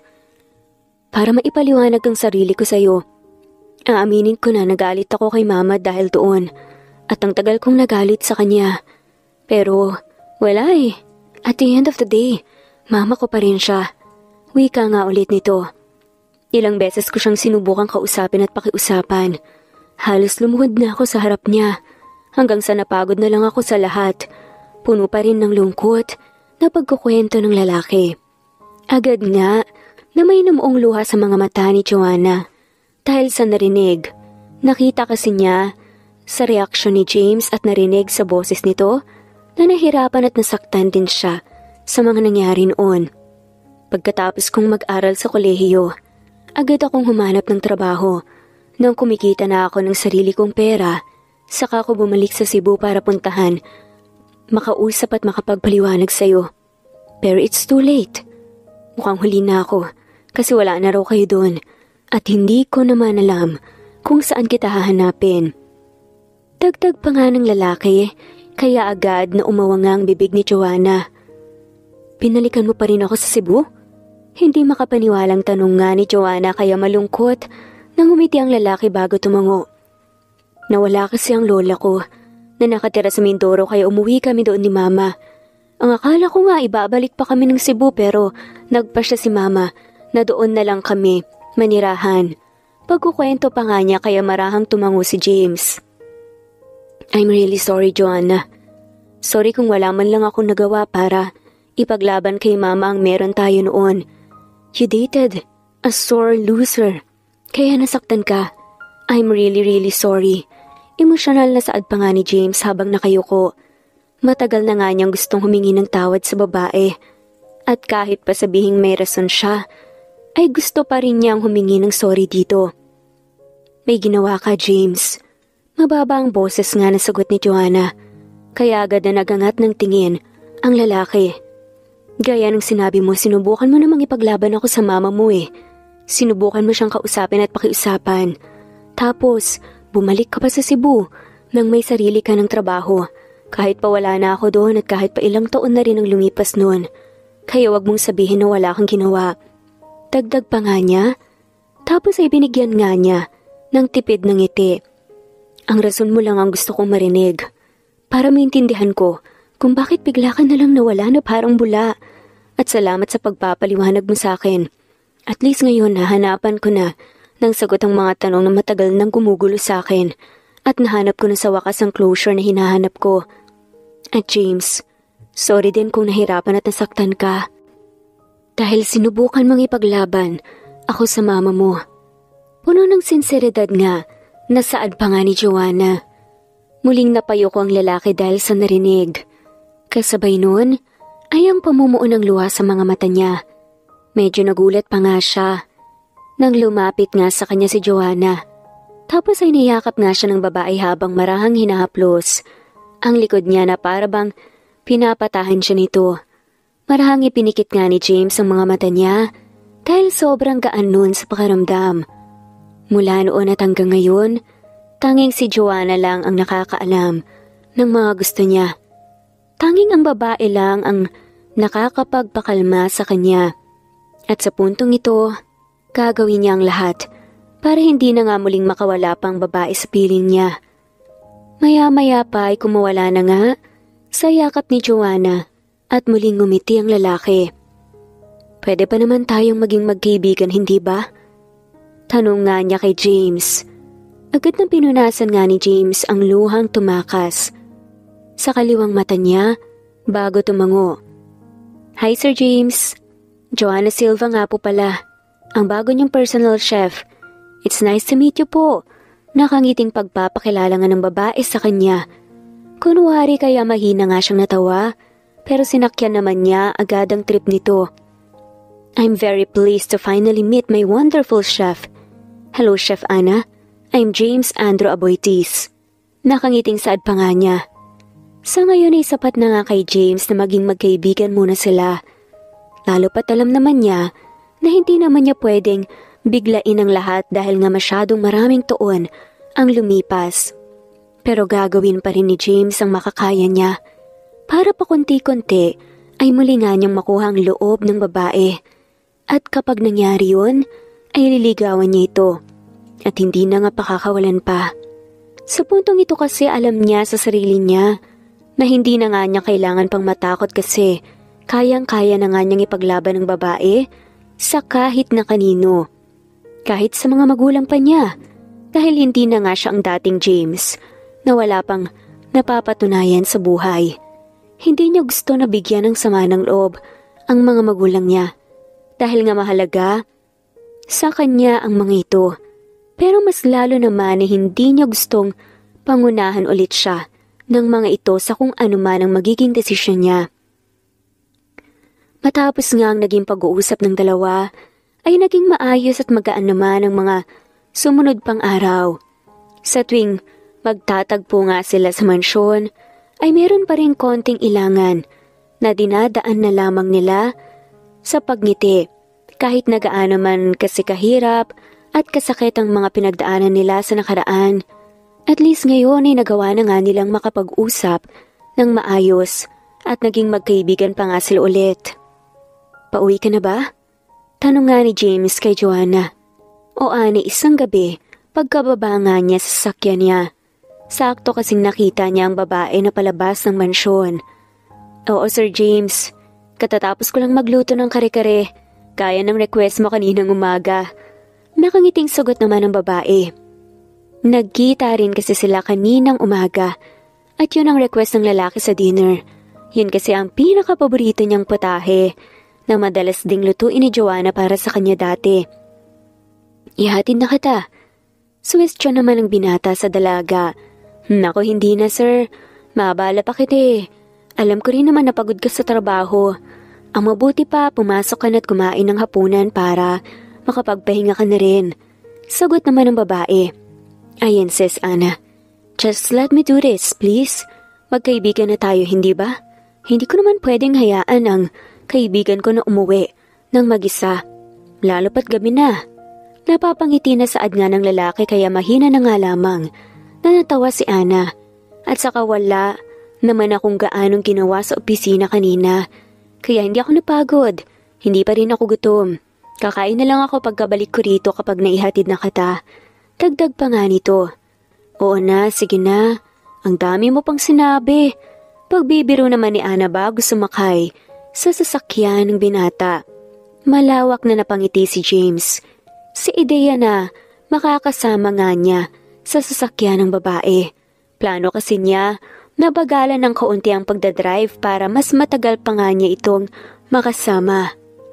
Para maipaliwanag ang sarili ko sa'yo, aaminin ko na nagalit ako kay Mama dahil doon. At ang tagal kong nagalit sa kanya. Pero wala eh. At the end of the day, Mama ko pa rin siya. Wika nga ulit nito. Ilang beses ko siyang sinubukang kausapin at pakiusapan. Halos lumuhod na ako sa harap niya. Hanggang sa napagod na lang ako sa lahat. Puno pa rin ng lungkot na pagkukwento ng lalaki. Agad nga na may namuong luha sa mga mata ni Joanna. Dahil sa narinig, nakita kasi niya sa reaksyon ni James at narinig sa boses nito na nahirapan at nasaktan din siya sa mga nangyari noon. Pagkatapos kong mag-aral sa kolehiyo, agad akong humanap ng trabaho. Nang kumikita na ako ng sarili kong pera, saka ako bumalik sa Cebu para puntahan, makausap at makapagpaliwanag sa'yo. Pero it's too late. Mukhang huli na ako kasi wala na raw kayo doon at hindi ko naman alam kung saan kita hahanapin. Dagdag pa nga ng lalaki, kaya agad na umawang ang bibig ni Joanna. Pinalikan mo pa rin ako sa Cebu? Hindi makapaniwalang tanong nga ni Joanna kaya malungkot nang umiti ang lalaki bago tumango. Nawala kasi ang lola ko na nakatira sa Mindoro kaya umuwi kami doon ni Mama. Ang akala ko nga ibabalik pa kami ng Cebu pero nagpasya si Mama na doon na lang kami manirahan. Pagkukwento pa nga niya kaya marahang tumango si James. I'm really sorry, Joanna. Sorry kung wala man lang akong nagawa para ipaglaban kay Mama ang meron tayo noon. You dated a sore loser. Kaya nasaktan ka. I'm really really sorry. Emosyonal na saad pa nga ni James habang nakayuko. Matagal na nga niyang gustong humingi ng tawad sa babae. At kahit pa sabihing may rason siya, ay gusto pa rin niyang humingi ng sorry dito. May ginawa ka, James. Mababa ang boses nga na sagot ni Joanna. Kaya agad na nagangat ng tingin ang lalaki. Gaya ng sinabi mo, sinubukan mo namang ipaglaban ako sa mama mo eh. Sinubukan mo siyang kausapin at pakiusapan. Tapos, bumalik ka pa sa Cebu nang may sarili ka ng trabaho. Kahit pa wala na ako doon at kahit pa ilang taon na rin ang lumipas noon. Kaya wag mong sabihin na wala kang ginawa. Dagdag pa nga niya. Tapos ay binigyan nga niya ng tipid ng ngiti. Ang rason mo lang ang gusto kong marinig. Para maintindihan ko kung bakit bigla ka na lang nawala na parang bula. At salamat sa pagpapaliwanag mo sa akin. At least ngayon nahanapan ko na ng sagot ang mga tanong na matagal nang gumugulo sa akin. At nahanap ko na sa wakas ang closure na hinahanap ko. At James, sorry din kung nahirapan at nasaktan ka. Dahil sinubukan mong ipaglaban ako sa mama mo. Puno ng sinseridad nga, nasaad pa nga ni Joanna. Muling napayo ko ang lalaki dahil sa narinig. Kasabay nun, ay ang pamumuo ng luha sa mga mata niya. Medyo nagulat pa nga siya. Nang lumapit nga sa kanya si Joanna. Tapos ay niyakap nga siya ng babae habang marahang hinahaplos. Ang likod niya na parabang pinapatahan siya nito. Marahang ipinikit nga ni James ang mga mata niya dahil sobrang gaan nun sa pakaramdam. Mula noon at hanggang ngayon, tanging si Joanna lang ang nakakaalam ng mga gusto niya. Tanging ang babae lang ang nakakapagpakalma sa kanya. At sa puntong ito, gagawin niya ang lahat para hindi na nga muling makawala pang babae sa piling niya. Maya-maya pa ay kumawala na nga sa yakap ni Joanna at muling ngumiti ang lalaki. Pwede pa naman tayong maging magkaibigan, hindi ba? Tanong nga niya kay James. Agad na pinunasan nga ni James ang luhang tumakas sa kaliwang mata niya bago tumango. Hi Sir James, Joanna Silva nga po pala, ang bago niyong personal chef. It's nice to meet you po. Nakangiting pagpapakilala nga ng babae sa kanya. Kunwari kaya mahina nga siyang natawa, pero sinakyan naman niya agad ang trip nito. I'm very pleased to finally meet my wonderful chef. Hello Chef Ana, I'm James Andrew Aboitiz. Nakangiting saad pa nga niya. Sa ngayon ay sapat na nga kay James na maging magkaibigan muna sila. Lalo pat alam naman niya na hindi naman niya pwedeng biglain ang lahat dahil nga masyadong maraming taon ang lumipas. Pero gagawin pa rin ni James ang makakaya niya para pa konti-konti ay muli nga niyang makuha ang loob ng babae. At kapag nangyari yun, ay liligawan niya ito at hindi na nga pakakawalan pa. Sa puntong ito kasi alam niya sa sarili niya na hindi na nga niya kailangan pang matakot kasi kayang-kaya na nga niyang ipaglaban ng babae sa kahit na kanino. Kahit sa mga magulang pa niya dahil hindi na nga siya ang dating James na wala pang napapatunayan sa buhay. Hindi niya gusto na bigyan ng sama ng loob ang mga magulang niya dahil nga mahalaga sa kanya ang mga ito. Pero mas lalo naman na hindi niya gustong pangunahan ulit siya ng mga ito sa kung ano man ang magiging desisyon niya. Matapos nga ang naging pag-uusap ng dalawa, ay naging maayos at magaan naman ang mga sumunod pang araw. Sa tuwing magtatagpo nga sila sa mansyon, ay meron pa rin konting ilangan na dinadaan na lamang nila sa pagngiti. Kahit nagaano man kasi kahirap at kasakit ang mga pinagdaanan nila sa nakaraan, at least ngayon ay nagawa na nga nilang makapag-usap ng maayos at naging magkaibigan pa nga sila ulit. Pauwi ka na ba? Tanong nga ni James kay Joanna. O ani isang gabi, pagkababa nga niya sa sasakyan niya. Sakto kasing nakita niya ang babae na palabas ng mansyon. Oo Sir James, katatapos ko lang magluto ng kare-kare. Kaya ng request mo kaninang umaga. Nakangiting sagot naman ng babae. Nagkita rin kasi sila kaninang umaga at yun ang request ng lalaki sa dinner. Yun kasi ang pinakapaborito niyang putahe na madalas ding lutuin ni Joanna para sa kanya dati. Ihatid na kita. Suwestyon naman ang binata sa dalaga Nako, hindi na sir. Maabala pa kita eh. Alam ko rin naman na pagod ka sa trabaho. Ang mabuti pa, pumasok ka na't kumain ng hapunan para makapagpahinga ka na rin. Sagot naman ng babae. Ayan sis Ana. Just let me do this, please. Magkaibigan na tayo, hindi ba? Hindi ko naman pwedeng hayaan ang kaibigan ko na umuwi ng mag-isa. Lalo pat gabi na. Napapangiti na saad nga ng lalaki kaya mahina na nga lamang na natawa si Ana. At saka wala naman akong gaanong ginawa sa opisina kanina. Kaya hindi ako napagod. Hindi pa rin ako gutom. Kakain na lang ako pagkabalik ko rito kapag naihatid na kita. Dagdag pa nga nito. Oo na, sige na. Ang dami mo pang sinabi. Pagbibiro naman ni Ana bago sumakay sa sasakyan ng binata. Malawak na napangiti si James. Si ideya na makakasama nga niya sa sasakyan ng babae. Plano kasi niya na bagalan ng kaunti ang pagdadrive para mas matagal pa nga niya itong makasama.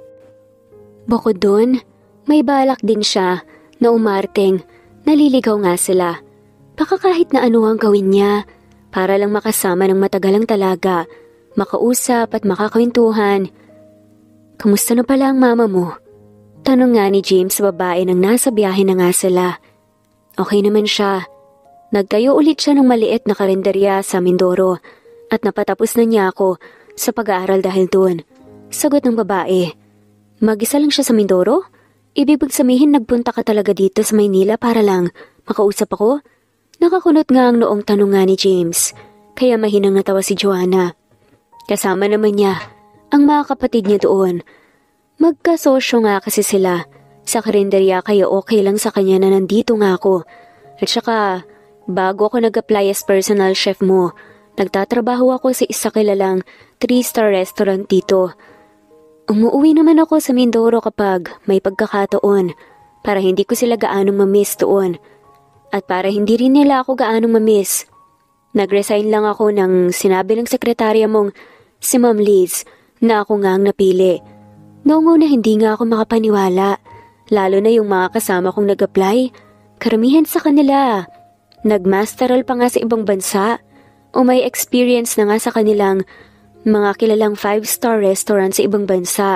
Bukod doon, may balak din siya na umarteng naliligaw nga sila. Baka kahit na ano ang gawin niya para lang makasama ng matagalang talaga, makausap at makakwentuhan. Kamusta na pala ang mama mo? Tanong nga ni James sa babae nang nasa biyahe na nga sila. Okay naman siya. Nagtayo ulit siya ng maliit na karinderya sa Mindoro at napatapos na niya ako sa pag-aaral dahil doon. Sagot ng babae. Mag-isa lang siya sa Mindoro? Ibig sabihin nagpunta ka talaga dito sa Maynila para lang makausap ako? Nakakunot nga ang noong tanong nga ni James, kaya mahinang natawa si Joanna. Kasama naman niya ang mga kapatid niya doon. Magkasosyo nga kasi sila sa karinderya kaya okay lang sa kanya na nandito nga ako. At saka, bago ako nag-apply as personal chef mo, nagtatrabaho ako sa isa kilalang three-star restaurant dito. Umuwi naman ako sa Mindoro kapag may pagkakataon para hindi ko sila gaanong mamiss doon. At para hindi rin nila ako gaanong mamiss. Nag-resign lang ako nang sinabi ng sekretarya mong si Ma'am Liz na ako nga ang napili. Noong una hindi nga ako makapaniwala, lalo na yung mga kasama kong nag-apply. Karamihan sa kanila, nag-masteral pa nga sa ibang bansa o may experience na nga sa kanilang mga kilalang five-star restaurant sa ibang bansa.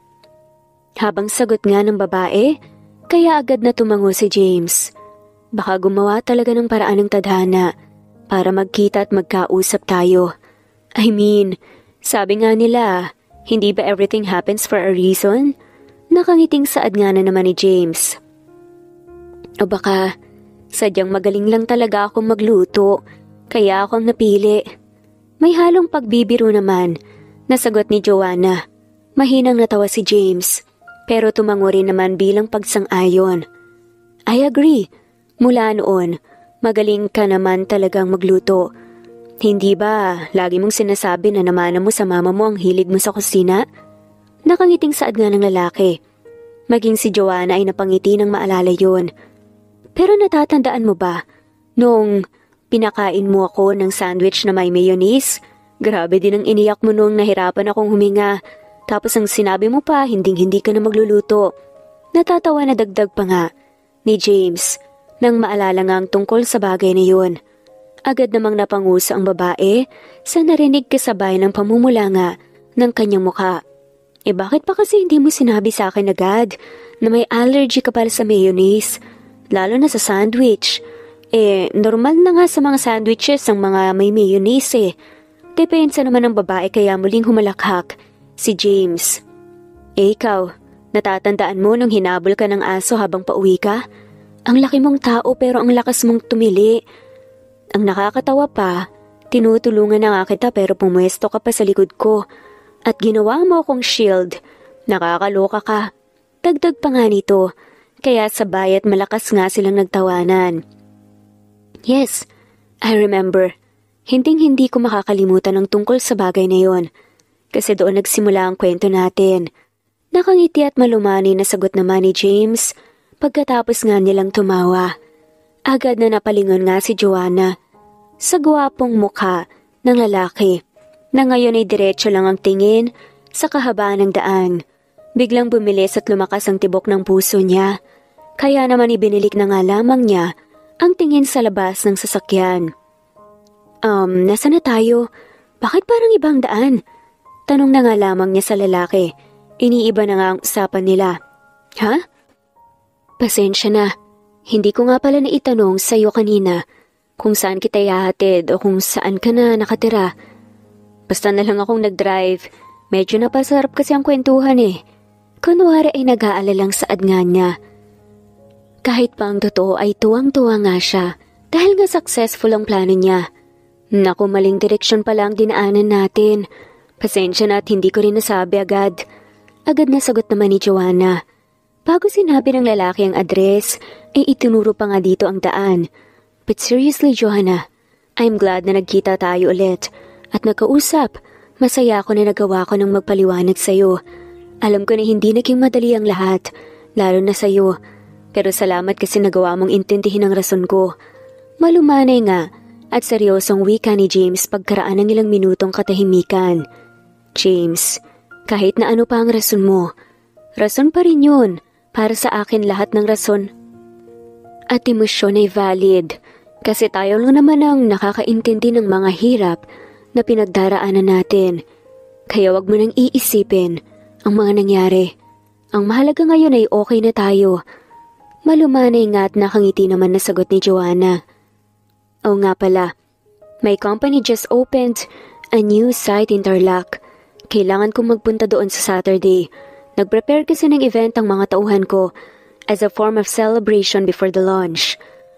Habang sagot nga ng babae, kaya agad na tumango si James. Baka gumawa talaga ng paraan ng tadhana para magkita at magkausap tayo. I mean, sabi nga nila, hindi ba everything happens for a reason? Nakangiting saad nga na naman ni James. O baka, sadyang magaling lang talaga akong magluto, kaya akong napili. May halong pagbibiro naman, nasagot ni Joanna. Mahinang natawa si James, pero tumango rin naman bilang pagsang-ayon. I agree. Mula noon, magaling ka naman talagang magluto. Hindi ba lagi mong sinasabi na namana mo sa mama mo ang hilig mo sa kusina? Nakangiting saad nga ng lalaki. Maging si Joanna ay napangiti nang maalala yun. Pero natatandaan mo ba, nung pinakain mo ako ng sandwich na may mayonnaise, grabe din ang iniyak mo nung nahirapan akong huminga. Tapos ang sinabi mo pa, hinding-hindi ka na magluluto. Natatawa na dagdag pa nga ni James nang maalala nga ang tungkol sa bagay na yun. Agad namang napangusa ang babae sa narinig kasabay ng pamumulanga ng kanyang mukha. Eh bakit pa kasi hindi mo sinabi sa akin agad na may allergy ka pala sa mayonnaise, lalo na sa sandwich? Eh, normal na nga sa mga sandwiches ang mga may mayonnaise eh. Depensa naman ng babae kaya muling humalakhak si James. Eh ikaw, natatandaan mo nung hinabol ka ng aso habang pauwi ka? Ang laki mong tao pero ang lakas mong tumili. Ang nakakatawa pa, tinutulungan na nga kita pero pumwesto ka pa sa likod ko at ginawa mo akong shield. Nakakaloka ka. Dagdag pa nga nito, kaya sabay at malakas nga silang nagtawanan. Yes, I remember. Hinding-hindi ko makakalimutan ang tungkol sa bagay na yon. Kasi doon nagsimula ang kwento natin. Nakangiti at malumani na sagot naman ni James pagkatapos nga nilang tumawa. Agad na napalingon nga si Joanna sa gwapong mukha ng lalaki na ngayon ay diretso lang ang tingin sa kahabaan ng daan. Biglang bumilis at lumakas ang tibok ng puso niya. Kaya naman ibinilik na nga lamang niya ang tingin sa labas ng sasakyan. Um, nasa na tayo? Bakit parang ibang daan? Tanong na nga lamang niya sa lalaki. Iniiba na nga ang usapan nila. Ha? Pasensya na. Hindi ko nga pala naitanong sa'yo kanina kung saan kita ihahatid o kung saan ka na nakatira. Basta na lang akong nag-drive. Medyo napasarap kasi ang kwentuhan eh. Kunwari ay nag-aalalang saad nga niya. Kahit pa ang totoo ay tuwang-tuwa nga siya dahil nga successful ang plano niya. Naku, maling direksyon pala ang dinaanan natin. Pasensya na at hindi ko rin nasabi agad. Agad na sagot naman ni Joanna. Bago sinabi ng lalaki ang address, ay itinuro pa nga dito ang daan. But seriously, Joanna, I'm glad na nagkita tayo ulit at nagkausap. Masaya ako na nagawa ko ng magpaliwanag sa'yo. Alam ko na hindi naging madali ang lahat, lalo na sa'yo. Pero salamat kasi nagawa mong intindihin ang rason ko. Malumanay nga at seryosong wika ni James pagkaraan ng ilang minutong katahimikan. James, kahit na ano pa ang rason mo, rason pa rin yun. Para sa akin lahat ng rason at emosyon ay valid kasi tayo lang naman ang nakakaintindi ng mga hirap na pinagdaraanan natin. Kaya wag mo nang iisipin ang mga nangyari. Ang mahalaga ngayon ay okay na tayo. Malumanay nga at nakangiti naman na sagot ni Joanna. Oo nga pala, my company just opened a new site in Tarlac. Kailangan kong magpunta doon sa Saturday. Nag-prepare kasi ng event ang mga tauhan ko as a form of celebration before the launch.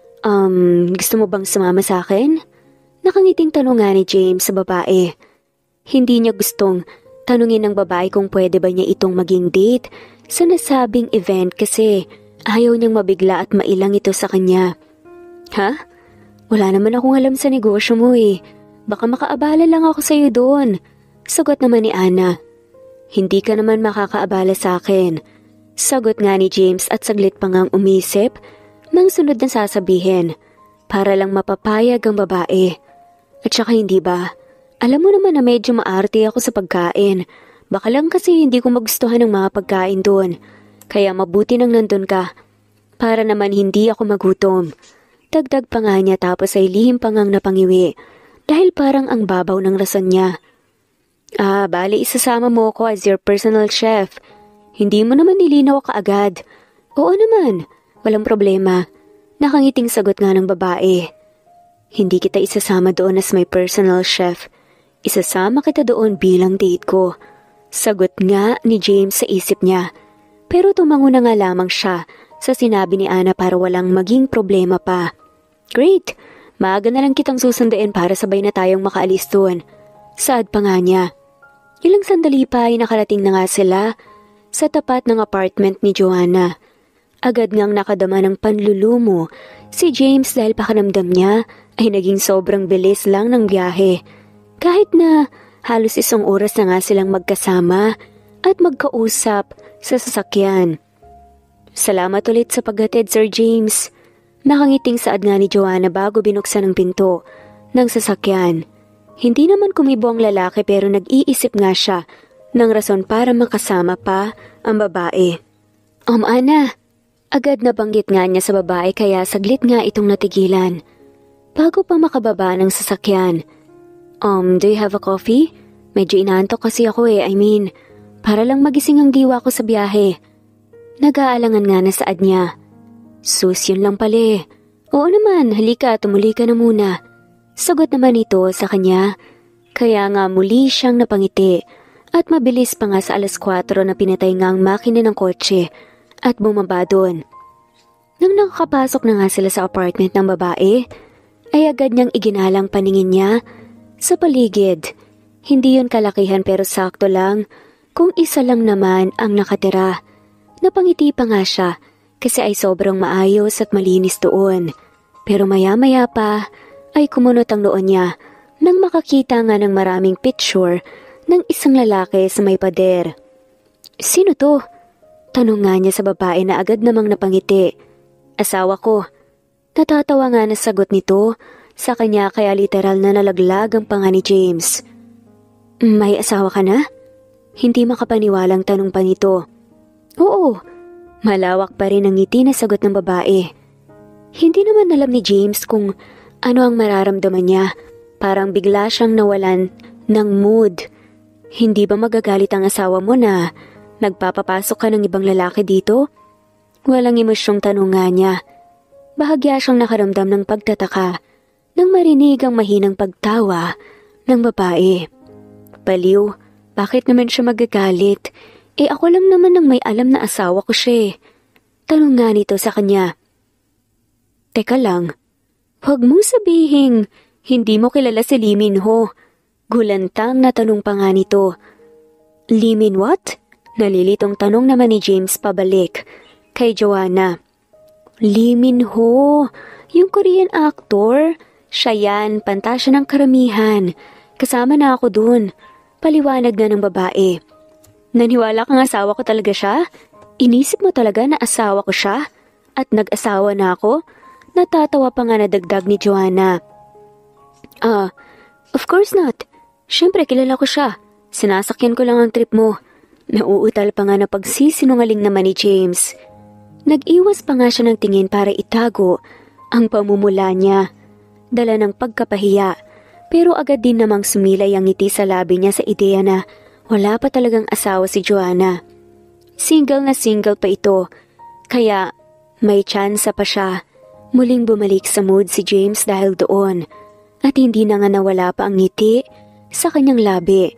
Um, gusto mo bang sumama sa akin? Nakangiting tanong nga ni James sa babae. Hindi niya gustong tanungin ng babae kung pwede ba niya itong maging date sa nasabing event kasi ayaw niyang mabigla at mailang ito sa kanya. Ha? Wala naman akong alam sa negosyo mo eh. Baka makaabala lang ako sa'yo doon. Sagot naman ni Ana. Hindi ka naman makakaabala sa akin. Sagot nga ni James at saglit pa ngang umisip nang sunod na sasabihin para lang mapapayag ang babae. At saka hindi ba, alam mo naman na medyo maarte ako sa pagkain. Baka lang kasi hindi ko magustuhan ng mga pagkain doon. Kaya mabuti nang nandun ka para naman hindi ako magutom. Dagdag pa nga niya tapos ay lihim pa ngang napangiwi dahil parang ang babaw ng rason niya. Ah, bali isasama mo ko as your personal chef. Hindi mo naman nilinaw kaagad. Oo naman, walang problema. Nakangiting sagot nga ng babae. Hindi kita isasama doon as my personal chef. Isasama kita doon bilang date ko. Sagot nga ni James sa isip niya. Pero tumango na nga lamang siya sa sinabi ni Ana para walang maging problema pa. Great! Maaga na lang kitang susunduin para sabay na tayong makaalis doon. Saad pa nga niya. Ilang sandali pa ay nakarating na nga sila sa tapat ng apartment ni Joanna. Agad ngang nakadama ng panlulumo si James dahil pakiramdam niya ay naging sobrang bilis lang ng biyahe. Kahit na halos isang oras na nga silang magkasama at magkausap sa sasakyan. Salamat ulit sa paghatid, Sir James. Nakangiting saad nga ni Joanna bago binuksan ang pinto ng sasakyan. Hindi naman kumibo ang lalaki pero nag-iisip nga siya ng rason para makasama pa ang babae. Um, Ana, agad na banggit nga niya sa babae kaya saglit nga itong natigilan. Bago pa makababa ng sasakyan. Um, do you have a coffee? Medyo inaantok kasi ako eh, I mean, para lang magising ang diwa ko sa biyahe. Nag-aalangan nga na saad niya. Sus, yun lang pala eh. Oo naman, halika, tumuli ka na muna. Sagot naman ito sa kanya, kaya nga muli siyang napangiti at mabilis pa nga sa alas kwatro na pinatay nga ang makina ng kotse at bumaba doon. Nang nakakapasok na nga sila sa apartment ng babae, ay agad niyang iginalang paningin niya sa paligid. Hindi yun kalakihan pero sakto lang kung isa lang naman ang nakatira. Napangiti pa nga siya kasi ay sobrang maayos at malinis doon. Pero maya-maya pa, ay kumunot ang noon niya nang makakita nga ng maraming picture ng isang lalaki sa may pader. Sino to? Tanong nga niya sa babae na agad namang napangiti. Asawa ko. Natatawa nga na sagot nito sa kanya kaya literal na nalaglag ang panga ni James. May asawa ka na? Hindi makapaniwalang tanong pa nito. Oo. Malawak pa rin ang ngiti na sagot ng babae. Hindi naman alam ni James kung ano ang mararamdaman niya Parang bigla siyang nawalan ng mood. Hindi ba magagalit ang asawa mo na nagpapapasok ka ng ibang lalaki dito? Walang emosyong tanong nga niya. Bahagya siyang nakaramdam ng pagtataka nang marinig ang mahinang pagtawa ng babae. Baliw, bakit naman siya magagalit? Eh ako lang naman ang may alam na asawa ko siya. Tanong nga nito sa kanya. Teka lang, huwag mong sabihing hindi mo kilala si Lee Min-ho. Gulantang na tanong pa nga nito. Lee Min what? Nalilitong tanong naman ni James pabalik kay Joanna. Lee Min-ho, yung Korean actor. Siya yan, pantasya ng karamihan. Kasama na ako dun. Paliwanag na ng babae. Naniwala kang asawa ko talaga siya? Inisip mo talaga na asawa ko siya? At nag-asawa na ako? Natatawa pa nga na dagdag ni Joanna. Ah, of course not. Siyempre kilala ko siya. Sinasakyan ko lang ang trip mo. Nauutal pa nga na pagsisinungaling naman ni James. Nag-iwas pa nga siya ng tingin para itago ang pamumula niya. Dala ng pagkapahiya, pero agad din namang sumilay ang ngiti sa labi niya sa ideya na wala pa talagang asawa si Joanna. Single na single pa ito, kaya may tsansa pa siya. Muling bumalik sa mood si James dahil doon, at hindi na nga nawala pa ang ngiti sa kanyang labi.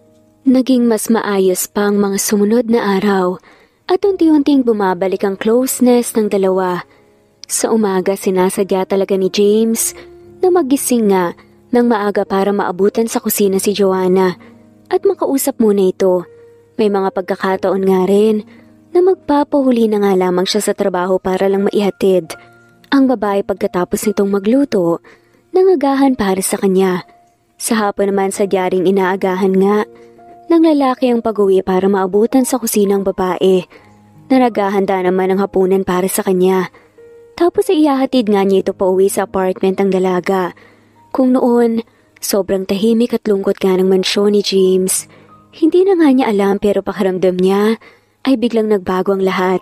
Naging mas maayos pa ang mga sumunod na araw at unti-unting bumabalik ang closeness ng dalawa. Sa umaga sinasadya talaga ni James na magising nga ng maaga para maabutan sa kusina si Joanna at makausap muna ito. May mga pagkakataon nga rin na magpapahuli na nga lamang siya sa trabaho para lang maihatid ang babae pagkatapos nitong magluto ng agahan para sa kanya. Sa hapon naman sadya ring inaagahan nga ng lalaki ang pag-uwi para maabutan sa kusinang babae na naghahanda naman ng hapunan para sa kanya. Tapos ay ihahatid nga niya ito pa uwi sa apartment ng dalaga. Kung noon, sobrang tahimik at lungkot nga ng mansyon ni James. Hindi na nga niya alam pero pakiramdam niya ay biglang nagbago ang lahat.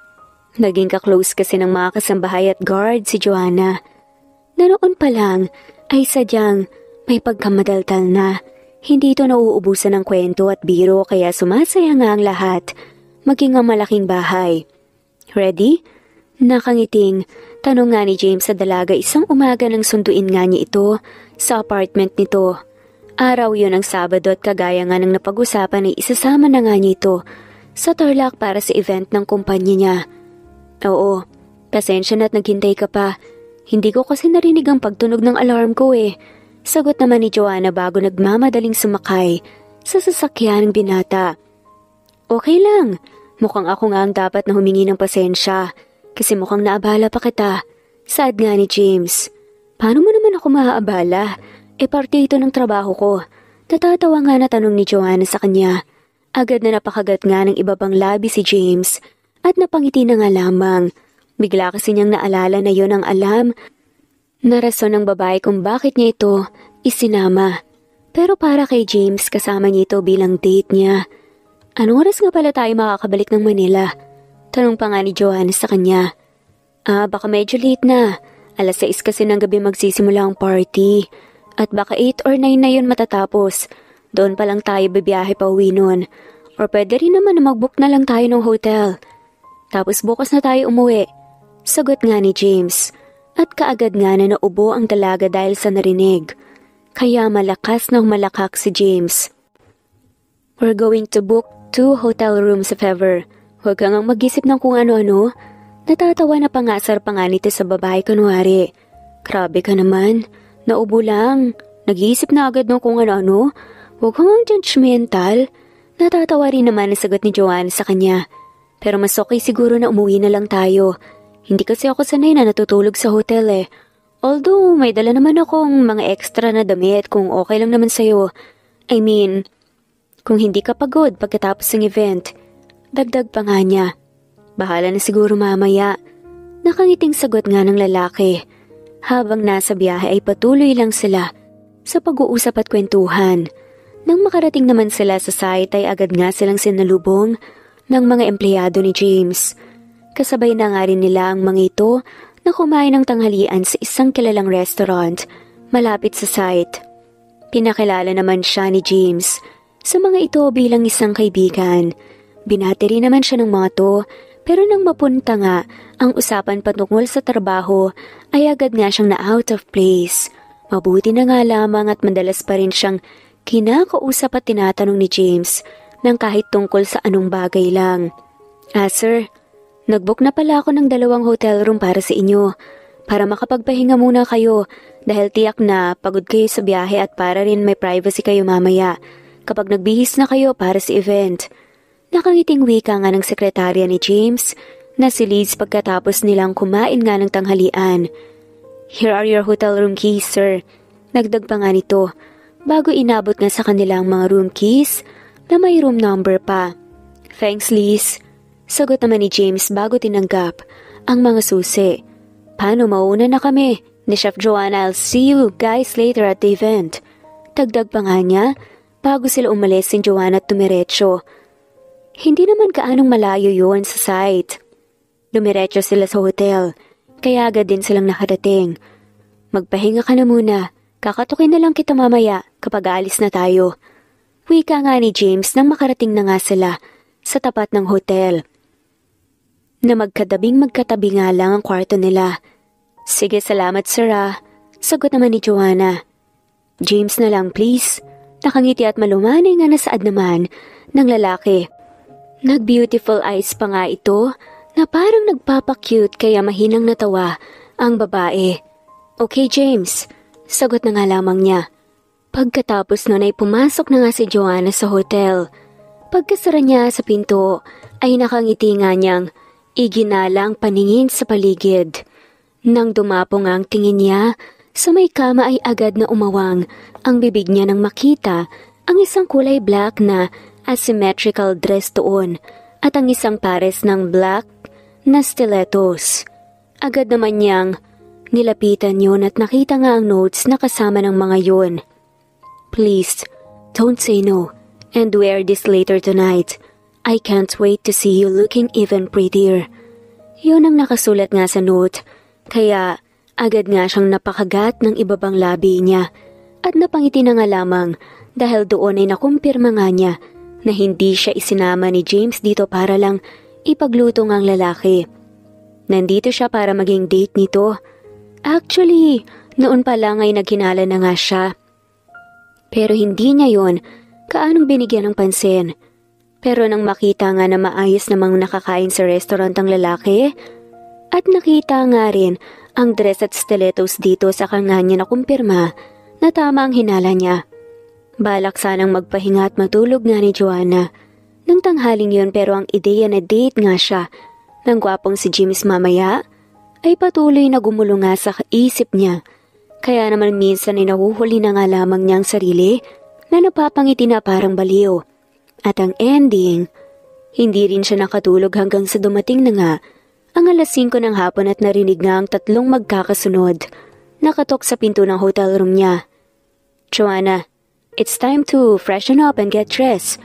Naging ka-close kasi ng mga kasambahay at guard si Joanna. Na noon pa lang ay sadyang may pagkamadaltal na. Hindi ito nauubusan ng kwento at biro kaya sumasaya nga ang lahat, maging ang malaking bahay. Ready? Nakangiting, tanong nga ni James sa dalaga isang umaga nang sunduin nga niya ito sa apartment nito. Araw yun ng Sabado at kagaya nga ng napag-usapan ay isasama na nga niya ito sa Tarlac para sa event ng kumpanya niya. Oo, pasensya na at naghintay ka pa. Hindi ko kasi narinig ang pagtunog ng alarm ko eh. Sagot naman ni Joanna bago nagmamadaling sumakay sa sasakyan ng binata. Okay lang, mukhang ako nga ang dapat na humingi ng pasensya. Kasi mukhang naabala pa kita. Saad nga ni James. Paano mo naman ako maaabala? E parte ito ng trabaho ko. Natatawa nga na tanong ni Joanna sa kanya. Agad na napakagat nga ng iba pang labi si James at napangiti na nga lamang. Bigla kasi niyang naalala na yon ang alam na rason ng babae kung bakit niya ito isinama. Pero para kay James kasama niya ito bilang date niya. Anong oras nga pala tayo makakabalik ng Manila? Tanong pa nga ni Joanna sa kanya. Ah, baka medyo late na. Alas sais kasi ng gabi magsisimula ang party. At baka eight or nine na yun matatapos. Doon pa lang tayo bibiyahe pa uwi nun. Or pwede rin naman na mag-book na lang tayo ng hotel. Tapos bukas na tayo umuwi. Sagot nga ni James. At kaagad nga na naubo ang dalaga dahil sa narinig. Kaya malakas na malakak si James. We're going to book two hotel rooms if ever. Huwag kang mag-isip ng kung ano-ano. Natatawa na pangasar pa nga nito sa babae kunwari. Grabe ka naman. Naubo lang. Nag-iisip na agad ng kung ano-ano. Huwag kang judgmental. Natatawa rin naman ang sagot ni Joanna sa kanya. Pero mas okay siguro na umuwi na lang tayo. Hindi kasi ako sanay na natutulog sa hotel eh. Although may dala naman akong mga extra na damit kung okay lang naman sa'yo. I mean, kung hindi ka pagod pagkatapos ng event. Dagdag pa nga niya. Bahala na siguro mamaya. Nakangiting sagot nga ng lalaki. Habang nasa biyahe ay patuloy lang sila sa pag-uusap at kwentuhan. Nang makarating naman sila sa site ay agad nga silang sinalubong ng mga empleyado ni James. Kasabay na nga rin nila ang mga ito na kumain ng tanghalian sa isang kilalang restaurant malapit sa site. Pinakilala naman siya ni James sa mga ito bilang isang kaibigan. Binati rin naman siya ng mga to, pero nang mapunta nga ang usapan patungkol sa trabaho ay agad nga siyang na out of place. Mabuti na nga lamang at madalas pa rin siyang kinakausap at tinatanong ni James ng kahit tungkol sa anong bagay lang. Ah sir, nagbook na pala ako ng dalawang hotel room para sa inyo para makapagpahinga muna kayo dahil tiyak na pagod kayo sa biyahe at para rin may privacy kayo mamaya kapag nagbihis na kayo para sa event. Nakangiting wika nga ng sekretarya ni James na si Liz pagkatapos nilang kumain nga ng tanghalian. Here are your hotel room keys, sir. Nagdag pa nga nito bago inabot nga sa kanilang mga room keys na may room number pa. Thanks, Liz. Sagot naman ni James bago tinanggap ang mga susi. Paano mauna na kami? Ni Chef Joanna, I'll see you guys later at the event. Dagdag pa nga niya bago sila umalis si Joanna at tumiretso. Hindi naman kaanong malayo yun sa site. Dumiretso sila sa hotel, kaya agad din silang nakarating. Magpahinga ka na muna, kakatukin na lang kita mamaya kapag aalis na tayo. Wika nga ni James nang makarating na nga sila sa tapat ng hotel. Na magkadabing magkatabi nga lang ang kwarto nila. Sige, salamat sir ah. Sagot naman ni Joanna. James na lang please. Nakangiti at malumanay nga nasaad naman ng lalaki. Nag-beautiful eyes pa nga ito na parang nagpapakute kaya mahinang natawa ang babae. Okay James, sagot na nga lamang niya. Pagkatapos nun ay pumasok na nga si Joanna sa hotel. Pagkasara niya sa pinto ay nakangiti nga niyang iginalang paningin sa paligid. Nang dumapo nga ang tingin niya, sa may kama ay agad na umawang ang bibig niya nang makita ang isang kulay black na asymmetrical dress doon at ang isang pares ng black na stilettos. Agad naman niyang nilapitan yun at nakita nga ang notes na kasama ng mga yun. Please, don't say no and wear this later tonight. I can't wait to see you looking even prettier. Yun ang nakasulat nga sa note, kaya agad nga siyang napakagat ng ibabang labi niya at napangiti na nga lamang dahil doon ay nakumpirma nga niya na hindi siya isinama ni James dito para lang ipagluto ng lalaki. Nandito siya para maging date nito. Actually, noon pa lang ay naghinala na nga siya. Pero hindi niya yon kaanong binigyan ng pansin. Pero nang makita nga na maayos namang nakakain sa restaurant ang lalaki, at nakita nga rin ang dress at stilettos dito sa kanya niya nakumpirma na tama ang hinala niya. Balak sanang magpahinga at matulog nga ni Joanna nang tanghaling yun pero ang ideya na date nga siya ng gwapong si James mamaya ay patuloy na gumulo nga sa isip niya. Kaya naman minsan ay nahuhuli na nga lamang niyang sarili na napapangiti na parang baliw. At ang ending, hindi rin siya nakatulog hanggang sa dumating na nga ang alas singko ng hapon at narinig nga ang tatlong magkakasunod. Nakatok sa pinto ng hotel room niya. Joanna, it's time to freshen up and get dressed.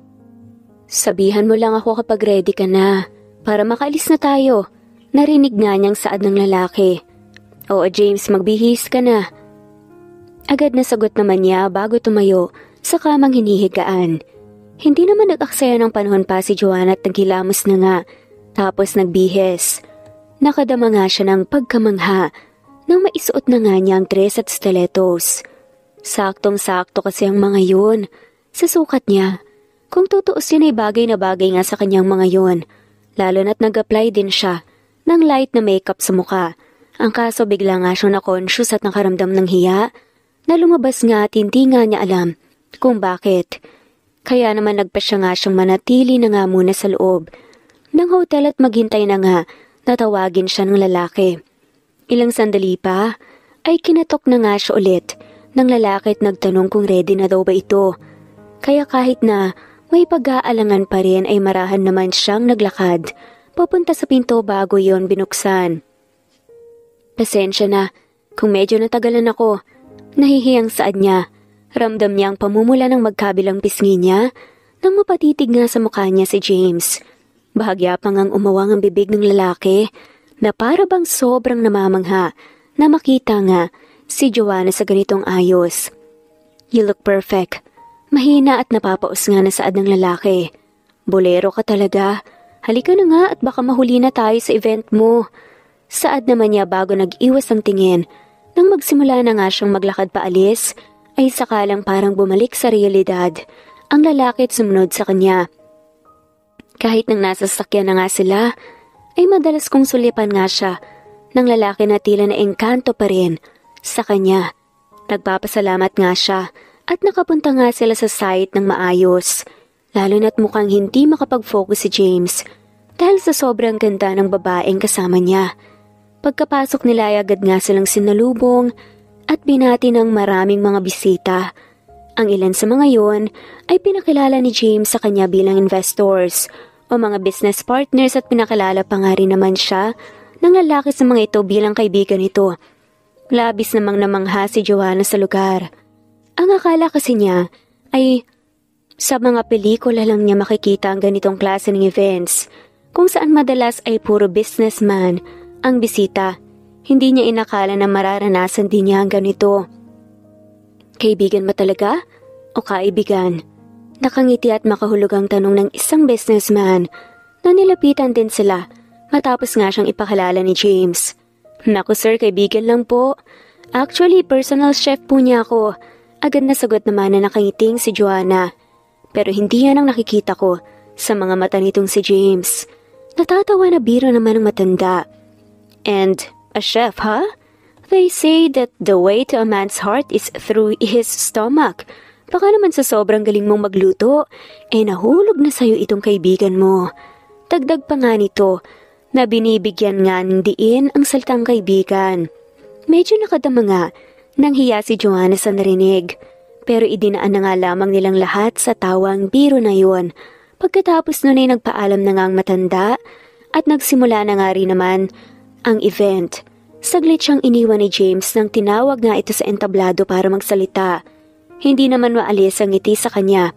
Sabihan mo lang ako kapag ready ka na para makaalis na tayo. Narinig nga niyang saad ng lalaki. Oo James, magbihis ka na. Agad na sagot naman niya bago tumayo sa kamang hinihigaan. Hindi naman nag-aksaya ng panahon pa si Joanna at naghilamos na nga, tapos nagbihes. Nakadama nga siya ng pagkamangha nang maisuot na nga niya ang dress at stilettos. Saktong-sakto kasi ang mga yun sa sukat niya. Kung tutuos yun ay bagay na bagay nga sa kanyang mga yun, lalo na't nag-apply din siya ng light na makeup sa muka. Ang kaso bigla nga siyang na-conscious at nakaramdam ng hiya na lumabas nga at hindi nga niya alam kung bakit. Kaya naman nagpa siya nga siyang manatili na nga muna sa loob ng hotel at maghintay na nga natawagin siya ng lalaki. Ilang sandali pa ay kinatok na nga siya ulit ng lalaki at nagtanong kung ready na daw ba ito. Kaya kahit na may pag-aalangan pa rin ay marahan naman siyang naglakad papunta sa pinto bago yon binuksan. Pasensya na kung medyo natagalan ako. Nahihiyang saad niya. Ramdam niya ang pamumula ng magkabilang pisngi niya nang mapatitig nga sa mukha niya si James. Bahagya pa ngang umawang ang bibig ng lalaki na para bang sobrang namamangha na makita nga si Joanna sa ganitong ayos. You look perfect. Mahina at napapaus nga na saad ng lalaki. Bolero ka talaga. Halika na nga at baka mahuli na tayo sa event mo. Saad naman niya bago nag-iwas ang tingin. Nang magsimula na nga siyang maglakad paalis, ay sakalang parang bumalik sa realidad. Ang lalaki at sumunod sa kanya. Kahit nang nasa sasakyan na nga sila, ay madalas kong sulipan nga siya ng lalaki na tila na engkanto pa rin sa kanya. Nagpapasalamat nga siya at nakapunta nga sila sa site ng maayos. Lalo na't mukhang hindi makapag-focus si James dahil sa sobrang ganda ng babaeng kasama niya. Pagkapasok nila ay agad nga silang sinalubong at binati ng maraming mga bisita. Ang ilan sa mga yon ay pinakilala ni James sa kanya bilang investors o mga business partners at pinakilala pa nga rin naman siya ng lalaki sa mga ito bilang kaibigan nito. Labis namang namangha si Joanna sa lugar. Ang akala kasi niya ay sa mga pelikula lang niya makikita ang ganitong klase ng events kung saan madalas ay puro businessman ang bisita. Hindi niya inakala na mararanasan din niya ang ganito. Kaibigan mo talaga o kaibigan? Nakangiti at makahulugang tanong ng isang businessman na nilapitan din sila matapos nga siyang ipakilala ni James. Naku sir, kaibigan lang po. Actually, personal chef po niya ako. Agad na sagot naman na nakangiting si Joanna. Pero hindi yan ang nakikita ko sa mga mata nitong si James. Natatawa na biro naman ang matanda. And a chef, huh? They say that the way to a man's heart is through his stomach. Baka naman sa sobrang galing mong magluto, eh nahulog na sa'yo itong kaibigan mo. Dagdag pa nga nito, na binibigyan nga ng diin ang salitang kaibigan. Medyo nakadama nga nang hiya si Joanna sa narinig, pero idinaan na nga lamang nilang lahat sa tawang biro na yun. Pagkatapos nun ay nagpaalam na nga ang matanda at nagsimula na nga rin naman ang event. Saglit siyang iniwan ni James nang tinawag nga ito sa entablado para magsalita. Hindi naman maalis ang ngiti sa kanya.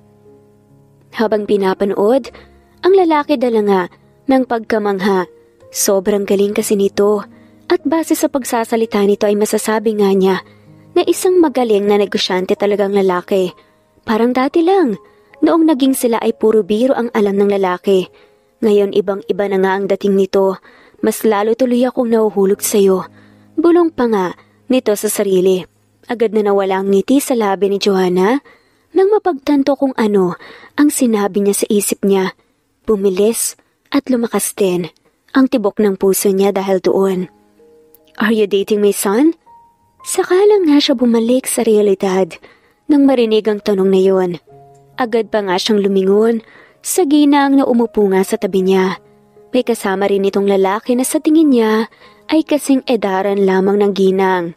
Habang pinapanood, ang lalaki dala nga ng pagkamangha. Sobrang galing kasi nito at base sa pagsasalita nito ay masasabi nga niya na isang magaling na negosyante talagang lalaki. Parang dati lang, noong naging sila ay puro biro ang alam ng lalaki. Ngayon ibang-iba na nga ang dating nito. Mas lalo tuloy akong nahuhulog sa'yo. Bulong pa nga nito sa sarili. Agad na nawala ang ngiti sa labi ni Joanna nang mapagtanto kung ano ang sinabi niya sa isip niya. Bumilis at lumakas din ang tibok ng puso niya dahil doon. Are you dating my son? Saka lang nga siya bumalik sa realidad nang marinig ang tanong na yon. Agad pa nga siyang lumingon sa ginang na umupo nga sa tabi niya. May kasama rin itong lalaki na sa tingin niya ay kasing edaran lamang ng ginang.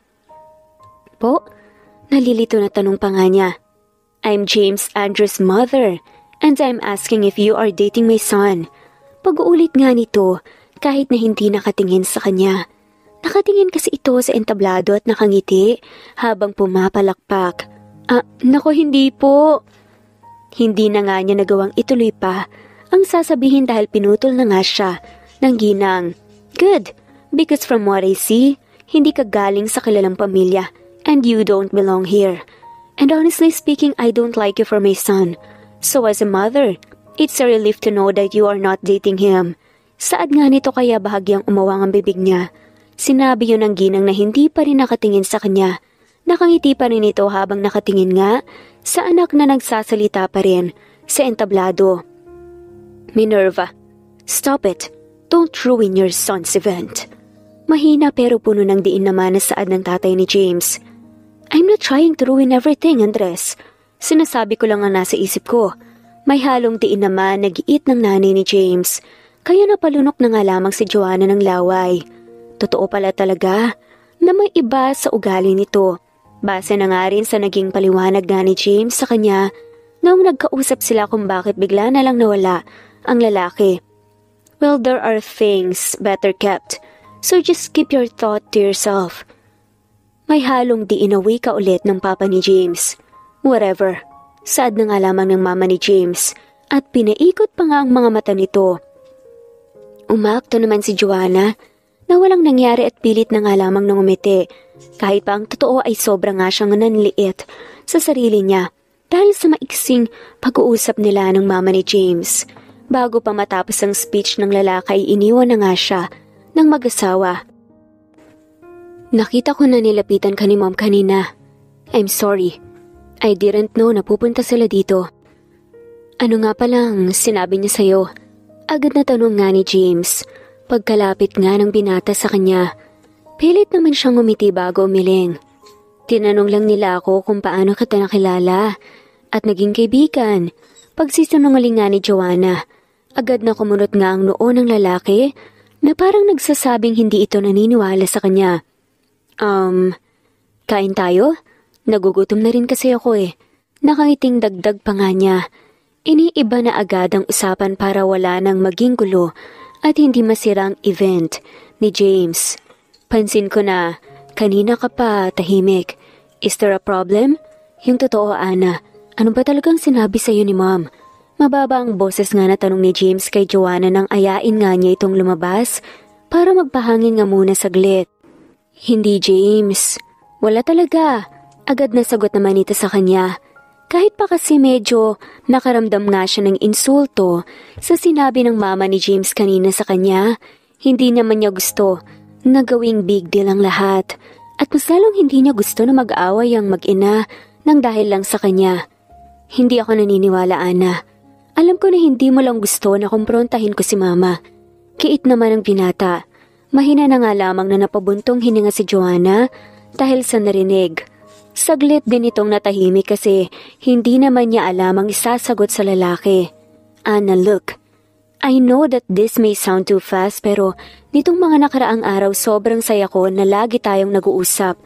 Po? Nalilito na tanong pa nga niya. I'm James Andrew's mother and I'm asking if you are dating my son. Pag-uulit nga nito kahit na hindi nakatingin sa kanya. Nakatingin kasi ito sa entablado at nakangiti habang pumapalakpak. Ah, nako hindi po. Hindi na nga niya nagawang ituloy pa ang sasabihin dahil pinutol na nga siya ng ginang. Good, because from what I see, hindi ka galing sa kilalang pamilya and you don't belong here. And honestly speaking, I don't like you for my son. So as a mother, it's a relief to know that you are not dating him. Saad nga nito kaya bahagyang umawang ang bibig niya. Sinabi yun ng ginang na hindi pa rin nakatingin sa kanya. Nakangiti pa rin ito habang nakatingin nga sa anak na nagsasalita pa rin sa entablado. Minerva, stop it. Don't ruin your son's event. Mahina pero puno ng diin naman na saad ng tatay ni James. I'm not trying to ruin everything, Andres. Sinasabi ko lang ang nasa isip ko. May halong diin naman nag-iit ng nanay ni James. Kaya napalunok na nga lamang si Joanna ng laway. Totoo pala talaga na may iba sa ugali nito. Base na nga rin sa naging paliwanag nga ni James sa kanya noong nagkausap sila kung bakit bigla na lang nawala ang lalaki. Well, there are things better kept, so just keep your thought to yourself. May halong di inawi ka ulit ng papa ni James. Whatever, saad na nga lamang ng mama ni James at pinaikot pa nga ang mga mata nito. Umakto naman si Joanna na walang nangyari at pilit na nga lamang nang umiti. Kahit pa ang totoo ay sobra nga siyang nanliit sa sarili niya dahil sa maiksing pag-uusap nila ng mama ni James. Bago pa matapos ang speech ng lalaki ay iniwan na nga siya ng mag-asawa. Nakita ko na nilapitan ka ni Mom kanina. I'm sorry. I didn't know na pupunta sila dito. Ano nga palang sinabi niya sa'yo? Agad na tanong nga ni James. Pagkalapit nga ng binata sa kanya, pilit naman siyang umiti bago umiling. Tinanong lang nila ako kung paano kita nakilala at naging kaibigan. Pagsisinungaling nga ni Joanna, agad na kumunot nga ang noo ng lalaki na parang nagsasabing hindi ito naniniwala sa kanya. Um, kain tayo? Nagugutom na rin kasi ako eh. Nakangiting dagdag pa nga niya. Iniiba na agad ang usapan para wala nang maging gulo at hindi masira ang event ni James. Pansin ko na kanina ka pa tahimik. Is there a problem? Yung totoo, Ana, ano ba talagang sinabi sa'yo ni Mom? Mababa ang boses nga na tanong ni James kay Joanna nang ayain nga niya itong lumabas para magpahangin nga muna saglit. Hindi, James. Wala talaga. Agad na sagot naman ito sa kanya. Kahit pa kasi medyo nakaramdam nga siya ng insulto sa sinabi ng mama ni James kanina sa kanya, hindi naman niya gusto na gawing big deal ang lahat. At mas lalong hindi niya gusto na mag-away ang mag-ina nang dahil lang sa kanya. Hindi ako naniniwala, Ana. Alam ko na hindi mo lang gusto na kumprontahin ko si mama. Kiit naman ang binata. Mahina na nga lamang na napabuntong hininga si Joanna dahil sa narinig. Saglit din itong natahimik kasi hindi naman niya alam ang isasagot sa lalaki. Ana, look. I know that this may sound too fast pero nitong mga nakaraang araw sobrang saya ko na lagi tayong nag-uusap.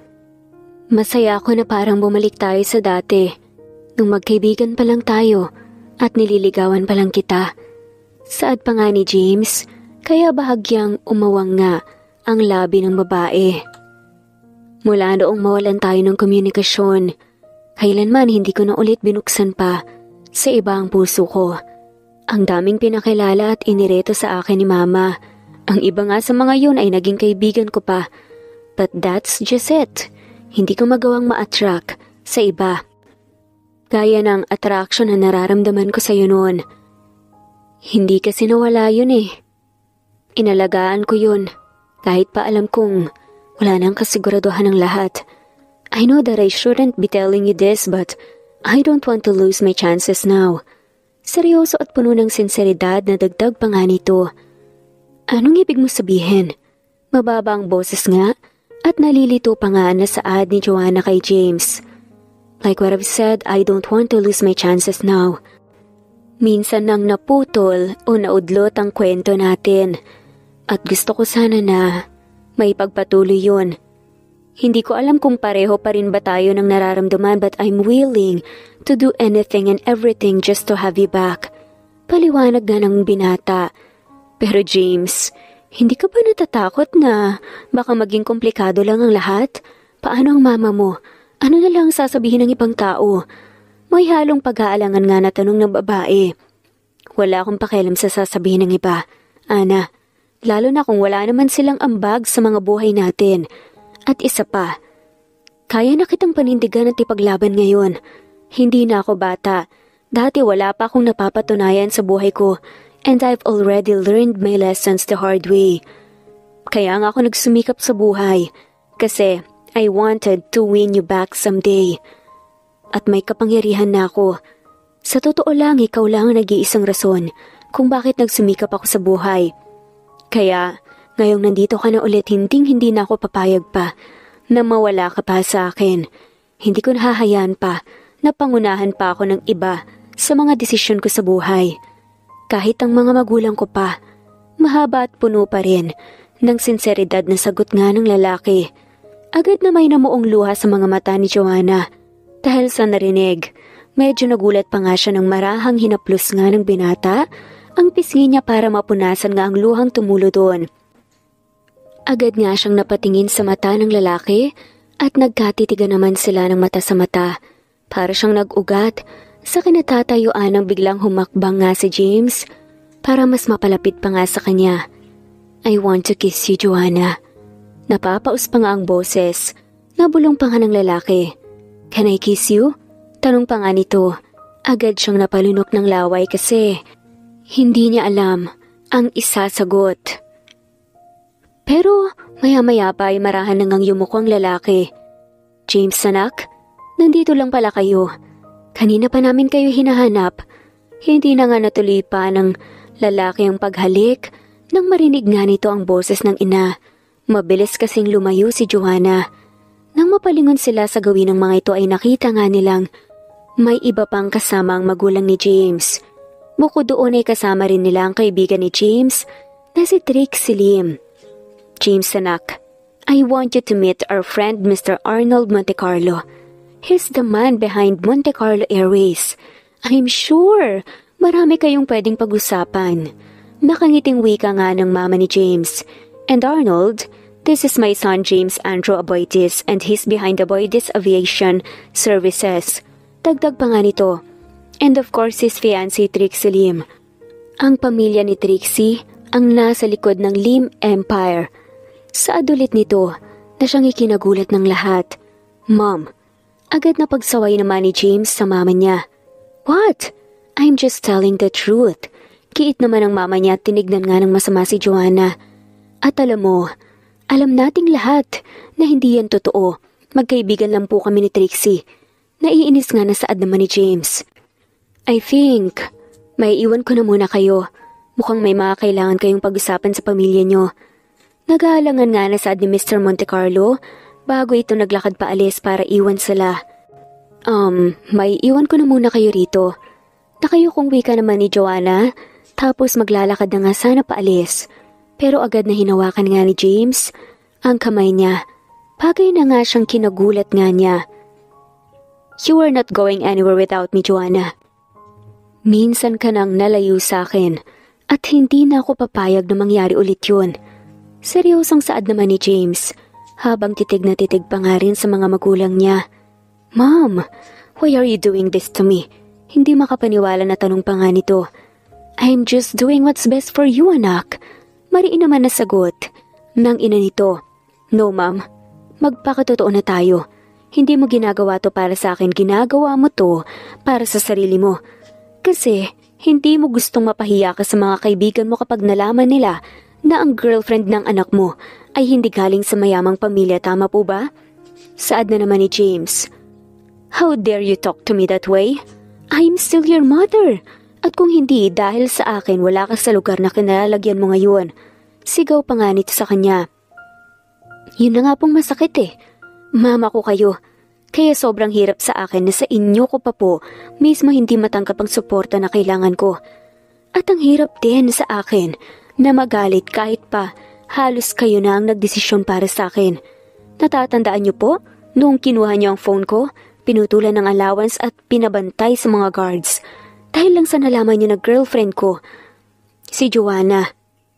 Masaya ako na parang bumalik tayo sa dati. Nung magkaibigan pa lang tayo at nililigawan pa lang kita. Saad pa nga ni James, kaya bahagyang umawang nga ang labi ng babae. Mula noong mawalan tayo ng komunikasyon, kailanman hindi ko na ulit binuksan pa sa iba ang puso ko. Ang daming pinakilala at inireto sa akin ni Mama. Ang iba nga sa mga yun ay naging kaibigan ko pa. But that's just it. Hindi ko magawang ma-attract sa iba. Gaya ng attraction na nararamdaman ko sa iyo noon. Hindi kasi nawala yun eh. Inalagaan ko yun. Kahit pa alam kong wala nang kasiguraduhan ng lahat. I know that I shouldn't be telling you this but I don't want to lose my chances now. Seryoso at puno ng sinseridad na dagdag pa nga nito. Anong ibig mo sabihin? Mababa ang boses nga at nalilito pa nga na saad ni Joanna kay James. Like what I've said, I don't want to lose my chances now. Minsan nang naputol o naudlot ang kwento natin at gusto ko sana na may pagpatuloy yun. Hindi ko alam kung pareho pa rin ba tayo ng nararamdaman but I'm willing to do anything and everything just to have you back. Paliwanag na ng binata. Pero James, hindi ka ba natatakot na baka maging komplikado lang ang lahat? Paano ang mama mo? Ano na lang sasabihin ng ibang tao? May halong pag-aalangan nga na tanong ng babae. Wala akong pakialam sa sasabihin ng iba, Ana. Lalo na kung wala naman silang ambag sa mga buhay natin. At isa pa, kaya na kitang panindigan at ipaglaban ngayon. Hindi na ako bata. Dati wala pa akong napapatunayan sa buhay ko and I've already learned my lessons the hard way. Kaya nga ako nagsumikap sa buhay kasi I wanted to win you back someday. At may kapangyarihan na ako. Sa totoo lang, ikaw lang ang nag-iisang rason kung bakit nagsumikap ako sa buhay. Kaya, ngayong nandito ka na ulit, hinding-hindi na ako papayag pa na mawala ka pa sa akin. Hindi ko nahahayaan pa na pangunahan pa ako ng iba sa mga desisyon ko sa buhay. Kahit ang mga magulang ko pa, mahaba at puno pa rin ng sinseridad na sagot nga ng lalaki. Agad na may namuong luha sa mga mata ni Joanna. Dahil sa narinig, medyo nagulat pa nga siya ng marahang hinaplos nga ng binata ang pisngi niya para mapunasan nga ang luhang tumulo doon. Agad nga siyang napatingin sa mata ng lalaki at nagkatitigan naman sila ng mata sa mata. Para siyang nag-ugat sa kinatatayuan ng biglang humakbang nga si James para mas mapalapit pa nga sa kanya. I want to kiss you, Joanna. Napapaus pa nga ang boses. Nabulong pa nga ng lalaki. Can I kiss you? Tanong pa nga nito. Agad siyang napalunok ng laway kasi hindi niya alam ang isasagot. Pero maya-maya pa ay marahan nang ang yumuko ang lalaki. James, anak, nandito lang pala kayo. Kanina pa namin kayo hinahanap. Hindi na nga natuloy pa ng lalaki ang paghalik nang marinig nga nito ang boses ng ina. Mabilis kasing lumayo si Joanna. Nang mapalingon sila sa gawin ng mga ito ay nakita nga nilang may iba pang kasama ang magulang ni James. Bukod doon ay kasama rin nila ang kaibigan ni James na si Trixie Lim. James, anak, I want you to meet our friend Mister Arnold Montecarlo. He's the man behind Monte Carlo Airways. I'm sure marami kayong pwedeng pag-usapan. Nakangiting wika nga ng mama ni James. And Arnold, this is my son James Andrew Aboitis and he's behind Aboitis Aviation Services. Dagdag pa nga nito. And of course his fiancée Trixie Lim. Ang pamilya ni Trixie ang nasa likod ng Lim Empire. Sa adulit nito na siyang ikinagulat ng lahat. Mom, agad na pagsaway naman ni James sa mama niya. What? I'm just telling the truth. Kiit naman ang mama niya at tinignan nga ng masama si Joanna. At alam mo, alam nating lahat na hindi yan totoo. Magkaibigan lang po kami ni Trixie. Naiinis nga na saad naman ni James. I think, may iwan ko na muna kayo. Mukhang may mga kailangan kayong pag-usapan sa pamilya nyo. Nag-aalangan nga na saad ni Mister Montecarlo bago ito naglakad paalis para iwan sila. Um, may iwan ko na muna kayo rito. Nakayo kong wika naman ni Joanna, tapos maglalakad na nga sana paalis. Pero agad na hinawakan nga ni James ang kamay niya. Bagay na nga siyang kinagulat nga niya. You are not going anywhere without me, Joanna. Minsan ka nang nalayo sa akin at hindi na ako papayag na mangyari ulit yun. Seryosang saad naman ni James habang titig na titig pa nga rin sa mga magulang niya. Mom, why are you doing this to me? Hindi makapaniwala na tanong pa nga nito. I'm just doing what's best for you, anak. Mariin naman na sagot ng ina nito. No, ma'am. Magpakatotoo na tayo. Hindi mo ginagawa to para sa akin. Ginagawa mo to para sa sarili mo. Kasi hindi mo gustong mapahiya ka sa mga kaibigan mo kapag nalaman nila na ang girlfriend ng anak mo ay hindi galing sa mayamang pamilya. Tama po ba? Saad na naman ni James. How dare you talk to me that way? I'm still your mother. At kung hindi dahil sa akin wala ka sa lugar na kinalalagyan mo ngayon. Sigaw pa nga nito sa kanya. Yun na nga pong masakit eh. Mama ko kayo. Kaya sobrang hirap sa akin na sa inyo ko pa po mismo hindi matanggap ang suporta na kailangan ko. At ang hirap din sa akin na magalit kahit pa halos kayo na ang nagdesisyon para sa akin. Natatandaan niyo po noong kinuha niyo ang phone ko, pinutulan ng allowance at pinabantay sa mga guards. Dahil lang sa nalaman niyo na girlfriend ko, si Joanna.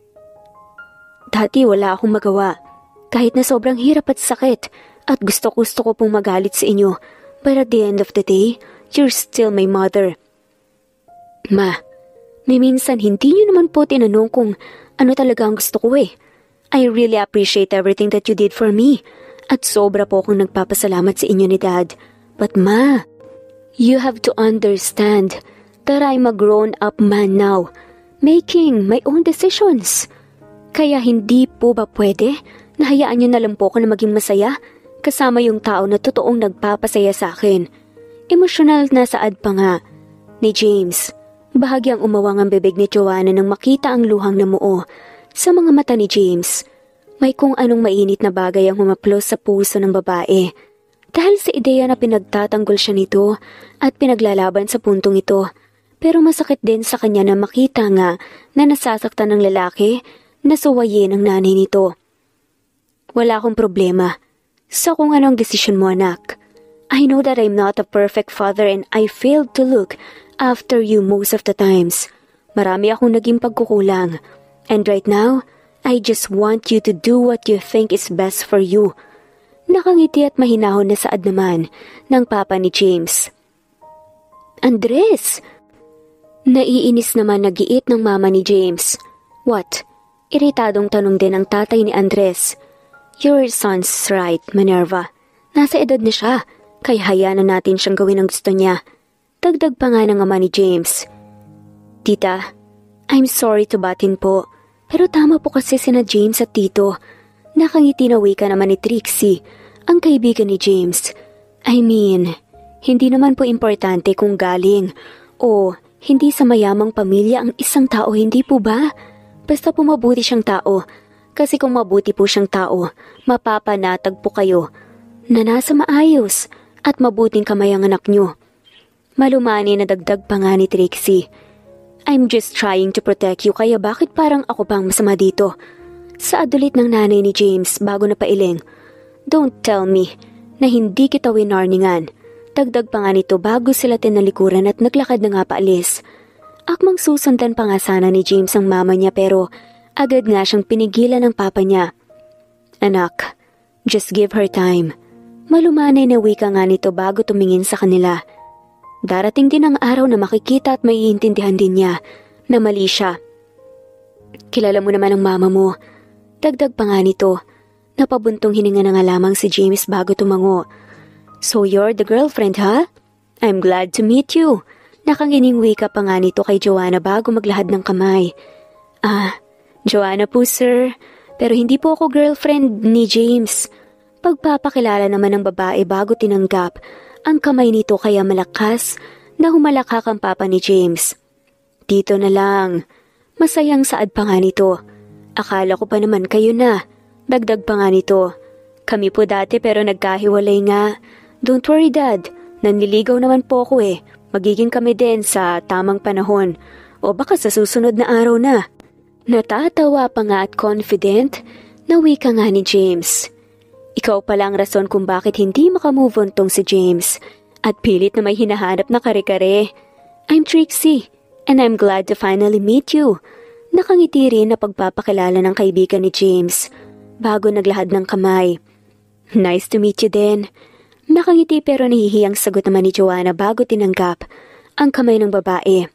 Dati wala akong magawa. Kahit na sobrang hirap at sakit at gusto-gusto ko pong magalit sa inyo. But at the end of the day, you're still my mother. Ma, may minsan hindi niyo naman po tinanong kung ano talaga ang gusto ko eh. I really appreciate everything that you did for me. At sobra po akong nagpapasalamat sa inyo ni Dad. But ma, you have to understand that I'm a grown-up man now, making my own decisions. Kaya hindi po ba pwede na hayaan niyo na lang po ako na maging masaya kasama yung tao na totoong nagpapasaya sa akin. Emosyonal na saad pa nga ni James. Bahagyang umawang ang bibig ni Joanna nang makita ang luhang namuo sa mga mata ni James. May kung anong mainit na bagay ang humaplos sa puso ng babae. Dahil sa ideya na pinagtatanggol siya nito at pinaglalaban sa puntong ito. Pero masakit din sa kanya na makita nga na nasasaktan ng lalaki na suwayin ang nanay nito. Wala akong problema sa kung anong desisyon mo, anak. I know that I'm not a perfect father and I failed to look after you most of the times. Marami akong naging pagkukulang. And right now, I just want you to do what you think is best for you. Nakangiti at mahinahon na saad naman ng papa ni James. Andres! Naiinis naman nagiit ng mama ni James. What? Iritadong tanong din ng tatay ni Andres. Your son's right, Minerva. Nasa edad na siya, kaya hayaan na natin siyang gawin ang gusto niya. Dagdag pa nga ng ama ni James. Tita, I'm sorry to batin po, pero tama po kasi sina James at Tito. Nakangiti na wika naman ni Trixie, ang kaibigan ni James. I mean, hindi naman po importante kung galing o hindi sa mayamang pamilya ang isang tao, hindi po ba? Basta po mabuti siyang tao. Kasi kung mabuti po siyang tao, mapapanatag po kayo na nasa maayos at mabuting kamay ang anak nyo. Malumani na dagdag pa nga ni Trixie. I'm just trying to protect you, kaya bakit parang ako pang masama dito? Sa adulit ng nanay ni James bago na pailing. Don't tell me na hindi kita winarningan. Dagdag pa nga nito bago sila tinalikuran at naglakad na nga paalis. Akmang susundan pa nga sana ni James ang mama niya pero agad nga siyang pinigilan ng papa niya. Anak, just give her time. Malumanay na wika nga nito bago tumingin sa kanila. Darating din ang araw na makikita at maiintindihan din niya na mali siya. Kilala mo naman ang mama mo. Dagdag pa nga nito. Napabuntong hininga na nga lamang si James bago tumango. So you're the girlfriend, ha? Huh? I'm glad to meet you. Nakangining wika pa nga nito kay Joanna bago maglahad ng kamay. Ah, Joanna po sir, pero hindi po ako girlfriend ni James. Pagpapakilala naman ng babae bago tinanggap ang kamay nito kaya malakas na humalakhak ang papa ni James. Dito na lang. Masayang saad pa nga nito. Akala ko pa naman kayo na. Dagdag pa nga nito. Kami po dati pero nagkahiwalay nga. Don't worry dad, nanliligaw naman po ako eh. Magiging kami din sa tamang panahon o baka sa susunod na araw na. Natatawa pa nga at confident na wika nga ni James. Ikaw pala ang rason kung bakit hindi makamove on tong si James at pilit na may hinahanap na kare-kare. I'm Trixie and I'm glad to finally meet you. Nakangiti rin na pagpapakilala ng kaibigan ni James bago naglahad ng kamay. Nice to meet you din. Nakangiti pero nahihiyang sagot naman ni Joanna bago tinanggap ang kamay ng babae.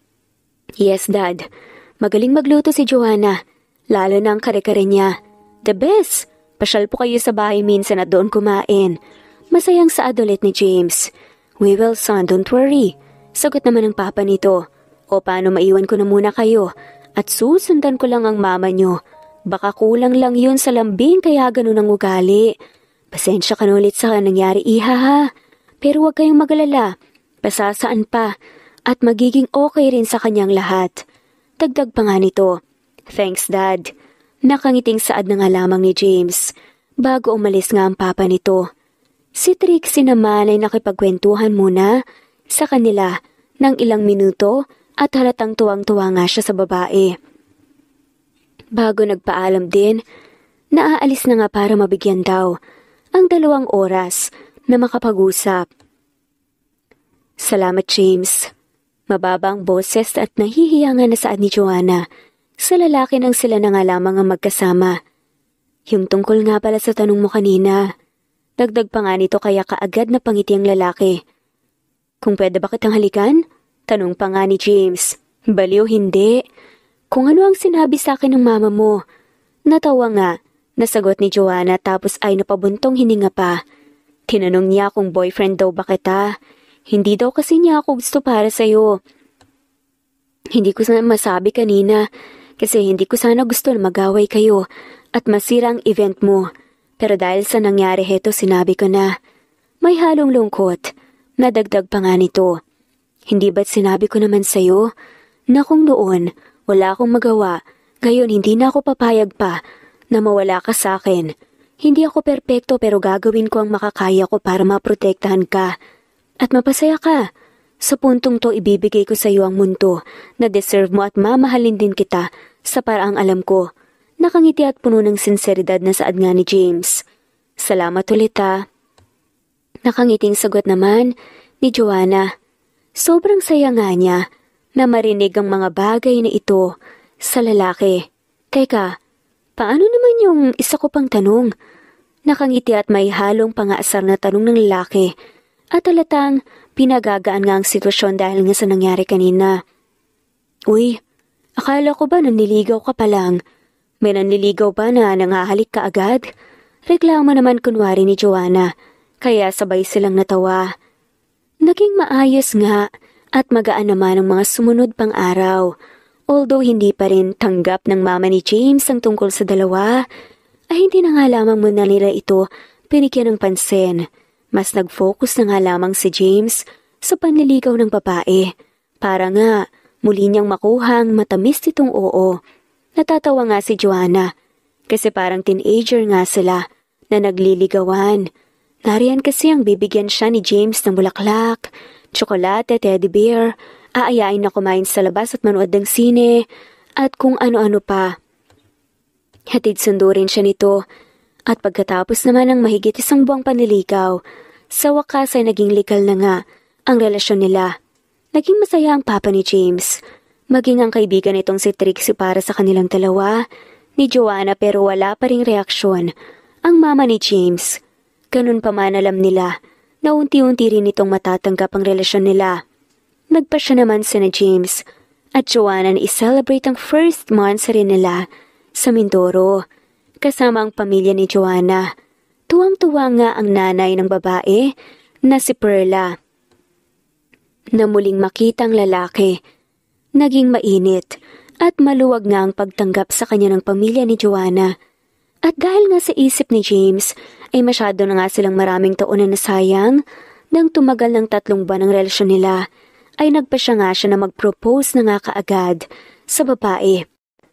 Yes, Dad. Magaling magluto si Joanna, lalo na ang kare-kare niya. The best! Pasyal po kayo sa bahay minsan at doon kumain. Masayang saad ulit ni James. We will, son, don't worry. Sagot naman ng papa nito. O paano maiwan ko na muna kayo at susundan ko lang ang mama nyo. Baka kulang lang yun sa lambing kaya ganun ang ugali. Pasensya ka na ulit sa nangyari, iha ha. Pero huwag kayong magalala. Pasasaan pa. At magiging okay rin sa kanyang lahat. Dagdag pa nga nito. Thanks, Dad. Nakangiting saad na nga lamang ni James. Bago umalis nga ang papa nito. Si Trixie naman ay nakipagkwentuhan muna sa kanila ng ilang minuto at halatang tuwang-tuwa nga siya sa babae. Bago nagpaalam din, naaalis na nga para mabigyan daw ang dalawang oras na makapag-usap. Salamat, James. Mababa ang boses at nahihiyangan na saad ni Joanna. Sa lalaki nang sila na nga lamang ang magkasama. Yung tungkol nga pala sa tanong mo kanina. Dagdag pa nga nito kaya kaagad na pangiti ang lalaki. Kung pwede ba kitang halikan? Tanong pa nga ni James. Baliw hindi. Kung ano ang sinabi sa akin ng mama mo. Natawa nga. Nasagot ni Joanna tapos ay napabuntong hininga pa. Tinanong niya kung boyfriend daw ba kita. Hindi daw kasi niya ako gusto para sa'yo. Hindi ko sana masabi kanina kasi hindi ko sana gusto na magaway kayo at masira ang event mo. Pero dahil sa nangyari heto sinabi ko na. May halong lungkot. Nadagdag pa nga nito. Hindi ba't sinabi ko naman sa'yo na kung noon wala akong magawa, ngayon hindi na ako papayag pa na mawala ka sa akin. Hindi ako perpekto pero gagawin ko ang makakaya ko para maprotektahan ka. At mapasaya ka. Sa puntong to ibibigay ko sa iyo ang mundo na deserve mo at mamahalin din kita sa paraang alam ko. Nakangiti at puno ng sinseridad na saad nga ni James. Salamat ulit ha. Nakangiting sagot naman ni Joanna. Sobrang saya nga niya na marinig ang mga bagay na ito sa lalaki. Teka, paano naman yung isa ko pang tanong? Nakangiti at may halong pangaasar na tanong ng lalaki at halatang pinagagaan nga ang sitwasyon dahil nga sa nangyari kanina. Uy, akala ko ba naniligaw ka pa lang? May nanliligaw ba na nangahalik ka agad? Reklamo naman kunwari ni Joanna, kaya sabay silang natawa. Naging maayos nga at magaan naman ang mga sumunod pang araw. Although hindi pa rin tanggap ng mama ni James ang tungkol sa dalawa, ay hindi na nga lamang muna nila ito pinigyan ng pansin. Mas nag-focus na nga lamang si James sa panliligaw ng babae. Para nga, muli niyang makuhang matamis nitong oo. Natatawa nga si Joanna kasi parang teenager nga sila na nagliligawan. Nariyan kasi ang bibigyan siya ni James ng bulaklak, tsokolate, teddy bear, aayain na kumain sa labas at manood ng sine, at kung ano-ano pa. Hatid sundo rin siya nito, at pagkatapos naman ng mahigit isang buwang panliligaw, sa wakas ay naging legal na nga ang relasyon nila. Naging masaya ang papa ni James, maging ang kaibigan nitong si Trixie para sa kanilang dalawa, ni Joanna, pero wala pa ring reaksyon ang mama ni James. Ganun pa man alam nila na unti-unti rin itong matatanggap ang relasyon nila. Nagpasya naman sina James at Joanna na i-celebrate ang first month rin nila sa Mindoro, kasama ang pamilya ni Joanna. Tuwang-tuwa nga ang nanay ng babae na si Perla. Na muling makitang lalaki, naging mainit at maluwag nga ang pagtanggap sa kanya ng pamilya ni Joanna. At dahil nga sa isip ni James ay masyado na nga silang maraming taon na nasayang, nang tumagal ng tatlong buwan ng relasyon nila, ay nagpasya nga siya na mag-propose na nga kaagad sa babae.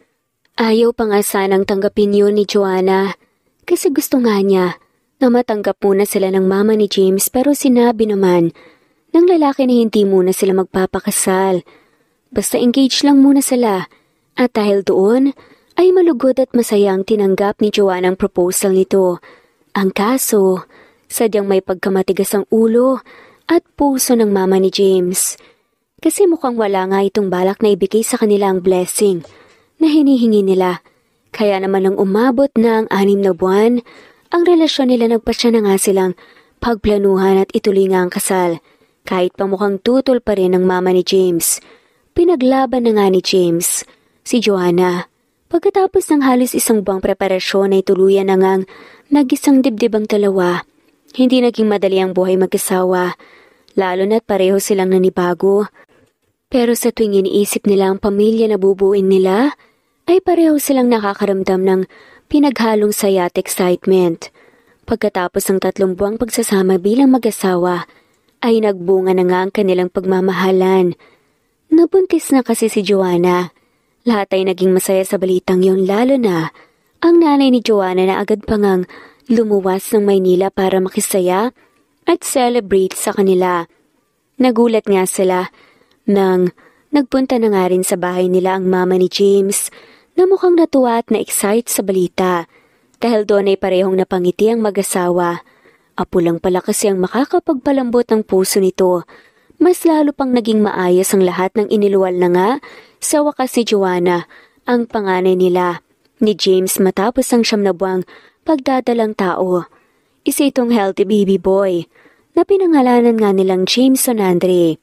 Ayaw pa nga sanang tanggapin yun ni Joanna kasi gusto nga niya na matanggap muna sila ng mama ni James, pero sinabi naman ng lalaki na hindi muna sila magpapakasal. Basta engage lang muna sila, at dahil doon ay malugod at masaya ang tinanggap ni Joanna ang proposal nito. Ang kaso, sadyang may pagkamatigas ang ulo at puso ng mama ni James. Kasi mukhang wala nga itong balak na ibigay sa kanila ang blessing na hinihingi nila. Kaya naman nang umabot na ang anim na buwan, ang relasyon nila, nagpasya na nga silang pagplanuhan at ituloy nga ang kasal. Kahit pa mukhang tutol pa rin ang mama ni James. Pinaglaban na nga ni James si Joanna. Pagkatapos ng halos isang buwang preparasyon ay tuluyan na ngang nag-isang dibdib ang dalawa. Hindi naging madali ang buhay mag-asawa, lalo na't pareho silang nanibago. Pero sa tuwing iniisip nila ang pamilya na bubuin nila, ay pareho silang nakakaramdam ng pinaghalong saya at excitement. Pagkatapos ng tatlong buwang pagsasama bilang mag-asawa, ay nagbunga na nga ang kanilang pagmamahalan. Nabuntis na kasi si Joanna. Lahat ay naging masaya sa balitang yon, lalo na ang nanay ni Joanna na agad pa ngang lumuwas ng Maynila para makisaya at celebrate sa kanila. Nagulat nga sila nang nagpunta na nga rin sa bahay nila ang mama ni James na mukhang natuwa at na-excite sa balita dahil doon ay parehong napangiti ang mag-asawa. Apo lang pala kasi ang makakapagpalambot ng puso nito. Mas lalo pang naging maayos ang lahat ng iniluwal na nga sa wakas si Joanna, ang panganay nila, ni James matapos ang siyam na buwang pagdadalang tao. Isa itong healthy baby boy na pinangalanan nga nilang Jameson Andre.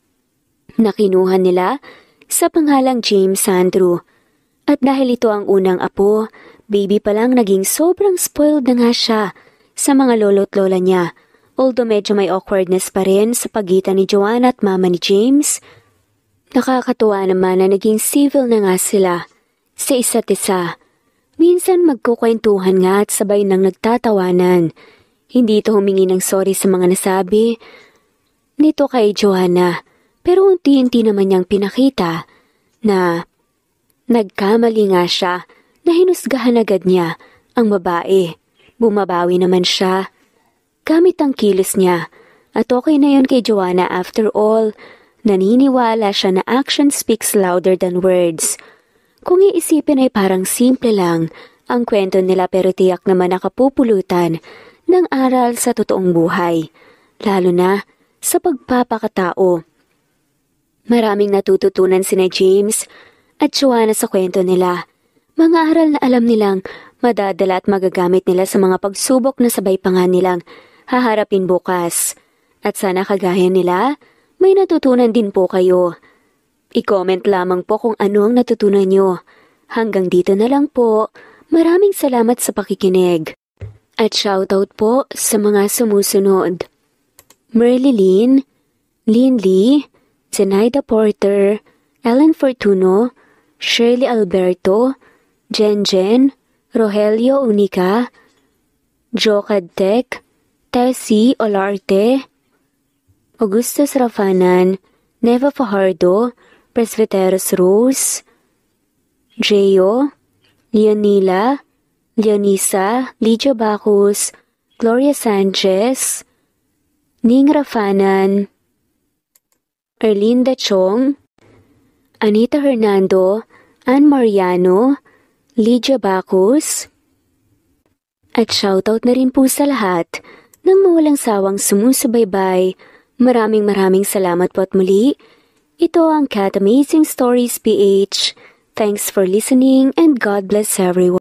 Nakinuha nila sa pangalang James Andrew. At dahil ito ang unang apo, baby pa lang naging sobrang spoiled na nga siya sa mga lolo't lola niya. Although medyo may awkwardness pa rin sa pagitan ni Joanna at mama ni James, nakakatuwa naman na naging civil na nga sila sa isa't isa. Minsan magkukwentuhan nga at sabay nang nagtatawanan. Hindi ito humingi ng sorry sa mga nasabi nito kay Joanna, pero unti-unti naman niyang pinakita na nagkamali nga siya na hinusgahan agad niya ang babae. Bumabawi naman siya gamit ang kilos niya, at okay na yun kay Joanna. After all, naniniwala siya na action speaks louder than words. Kung iisipin ay parang simple lang ang kwento nila, pero tiyak naman nakapupulutan ng aral sa totoong buhay, lalo na sa pagpapakatao. Maraming natututunan sina James at Joanna sa kwento nila. Mga aral na alam nilang madadala at magagamit nila sa mga pagsubok na sabay pa nga nilang haharapin bukas. At sana kagaya nila, may natutunan din po kayo. I-comment lamang po kung ano ang natutunan nyo. Hanggang dito na lang po. Maraming salamat sa pakikinig. At shoutout po sa mga sumusunod. Merlylin, Lynn Lee, Zenaida Porter, Ellen Fortuno, Shirley Alberto, Jen Jen, Rogelio Unica, Jo Cadtec, Tessie Olarte, Augustus Rafanan, Neva Fajardo, Presbyteros Rose, Jeyo, Leonila, Leonisa, Lydia Bacus, Gloria Sanchez, Ning Rafanan, Erlinda Chong, Anita Hernando, Ann Mariano, Lydia Bacus, at shoutout na rin po sa lahat ng mawalang sawang sumusubaybay. Maraming maraming salamat po at muli. Ito ang Cat Amazing Stories P H. Thanks for listening and God bless everyone.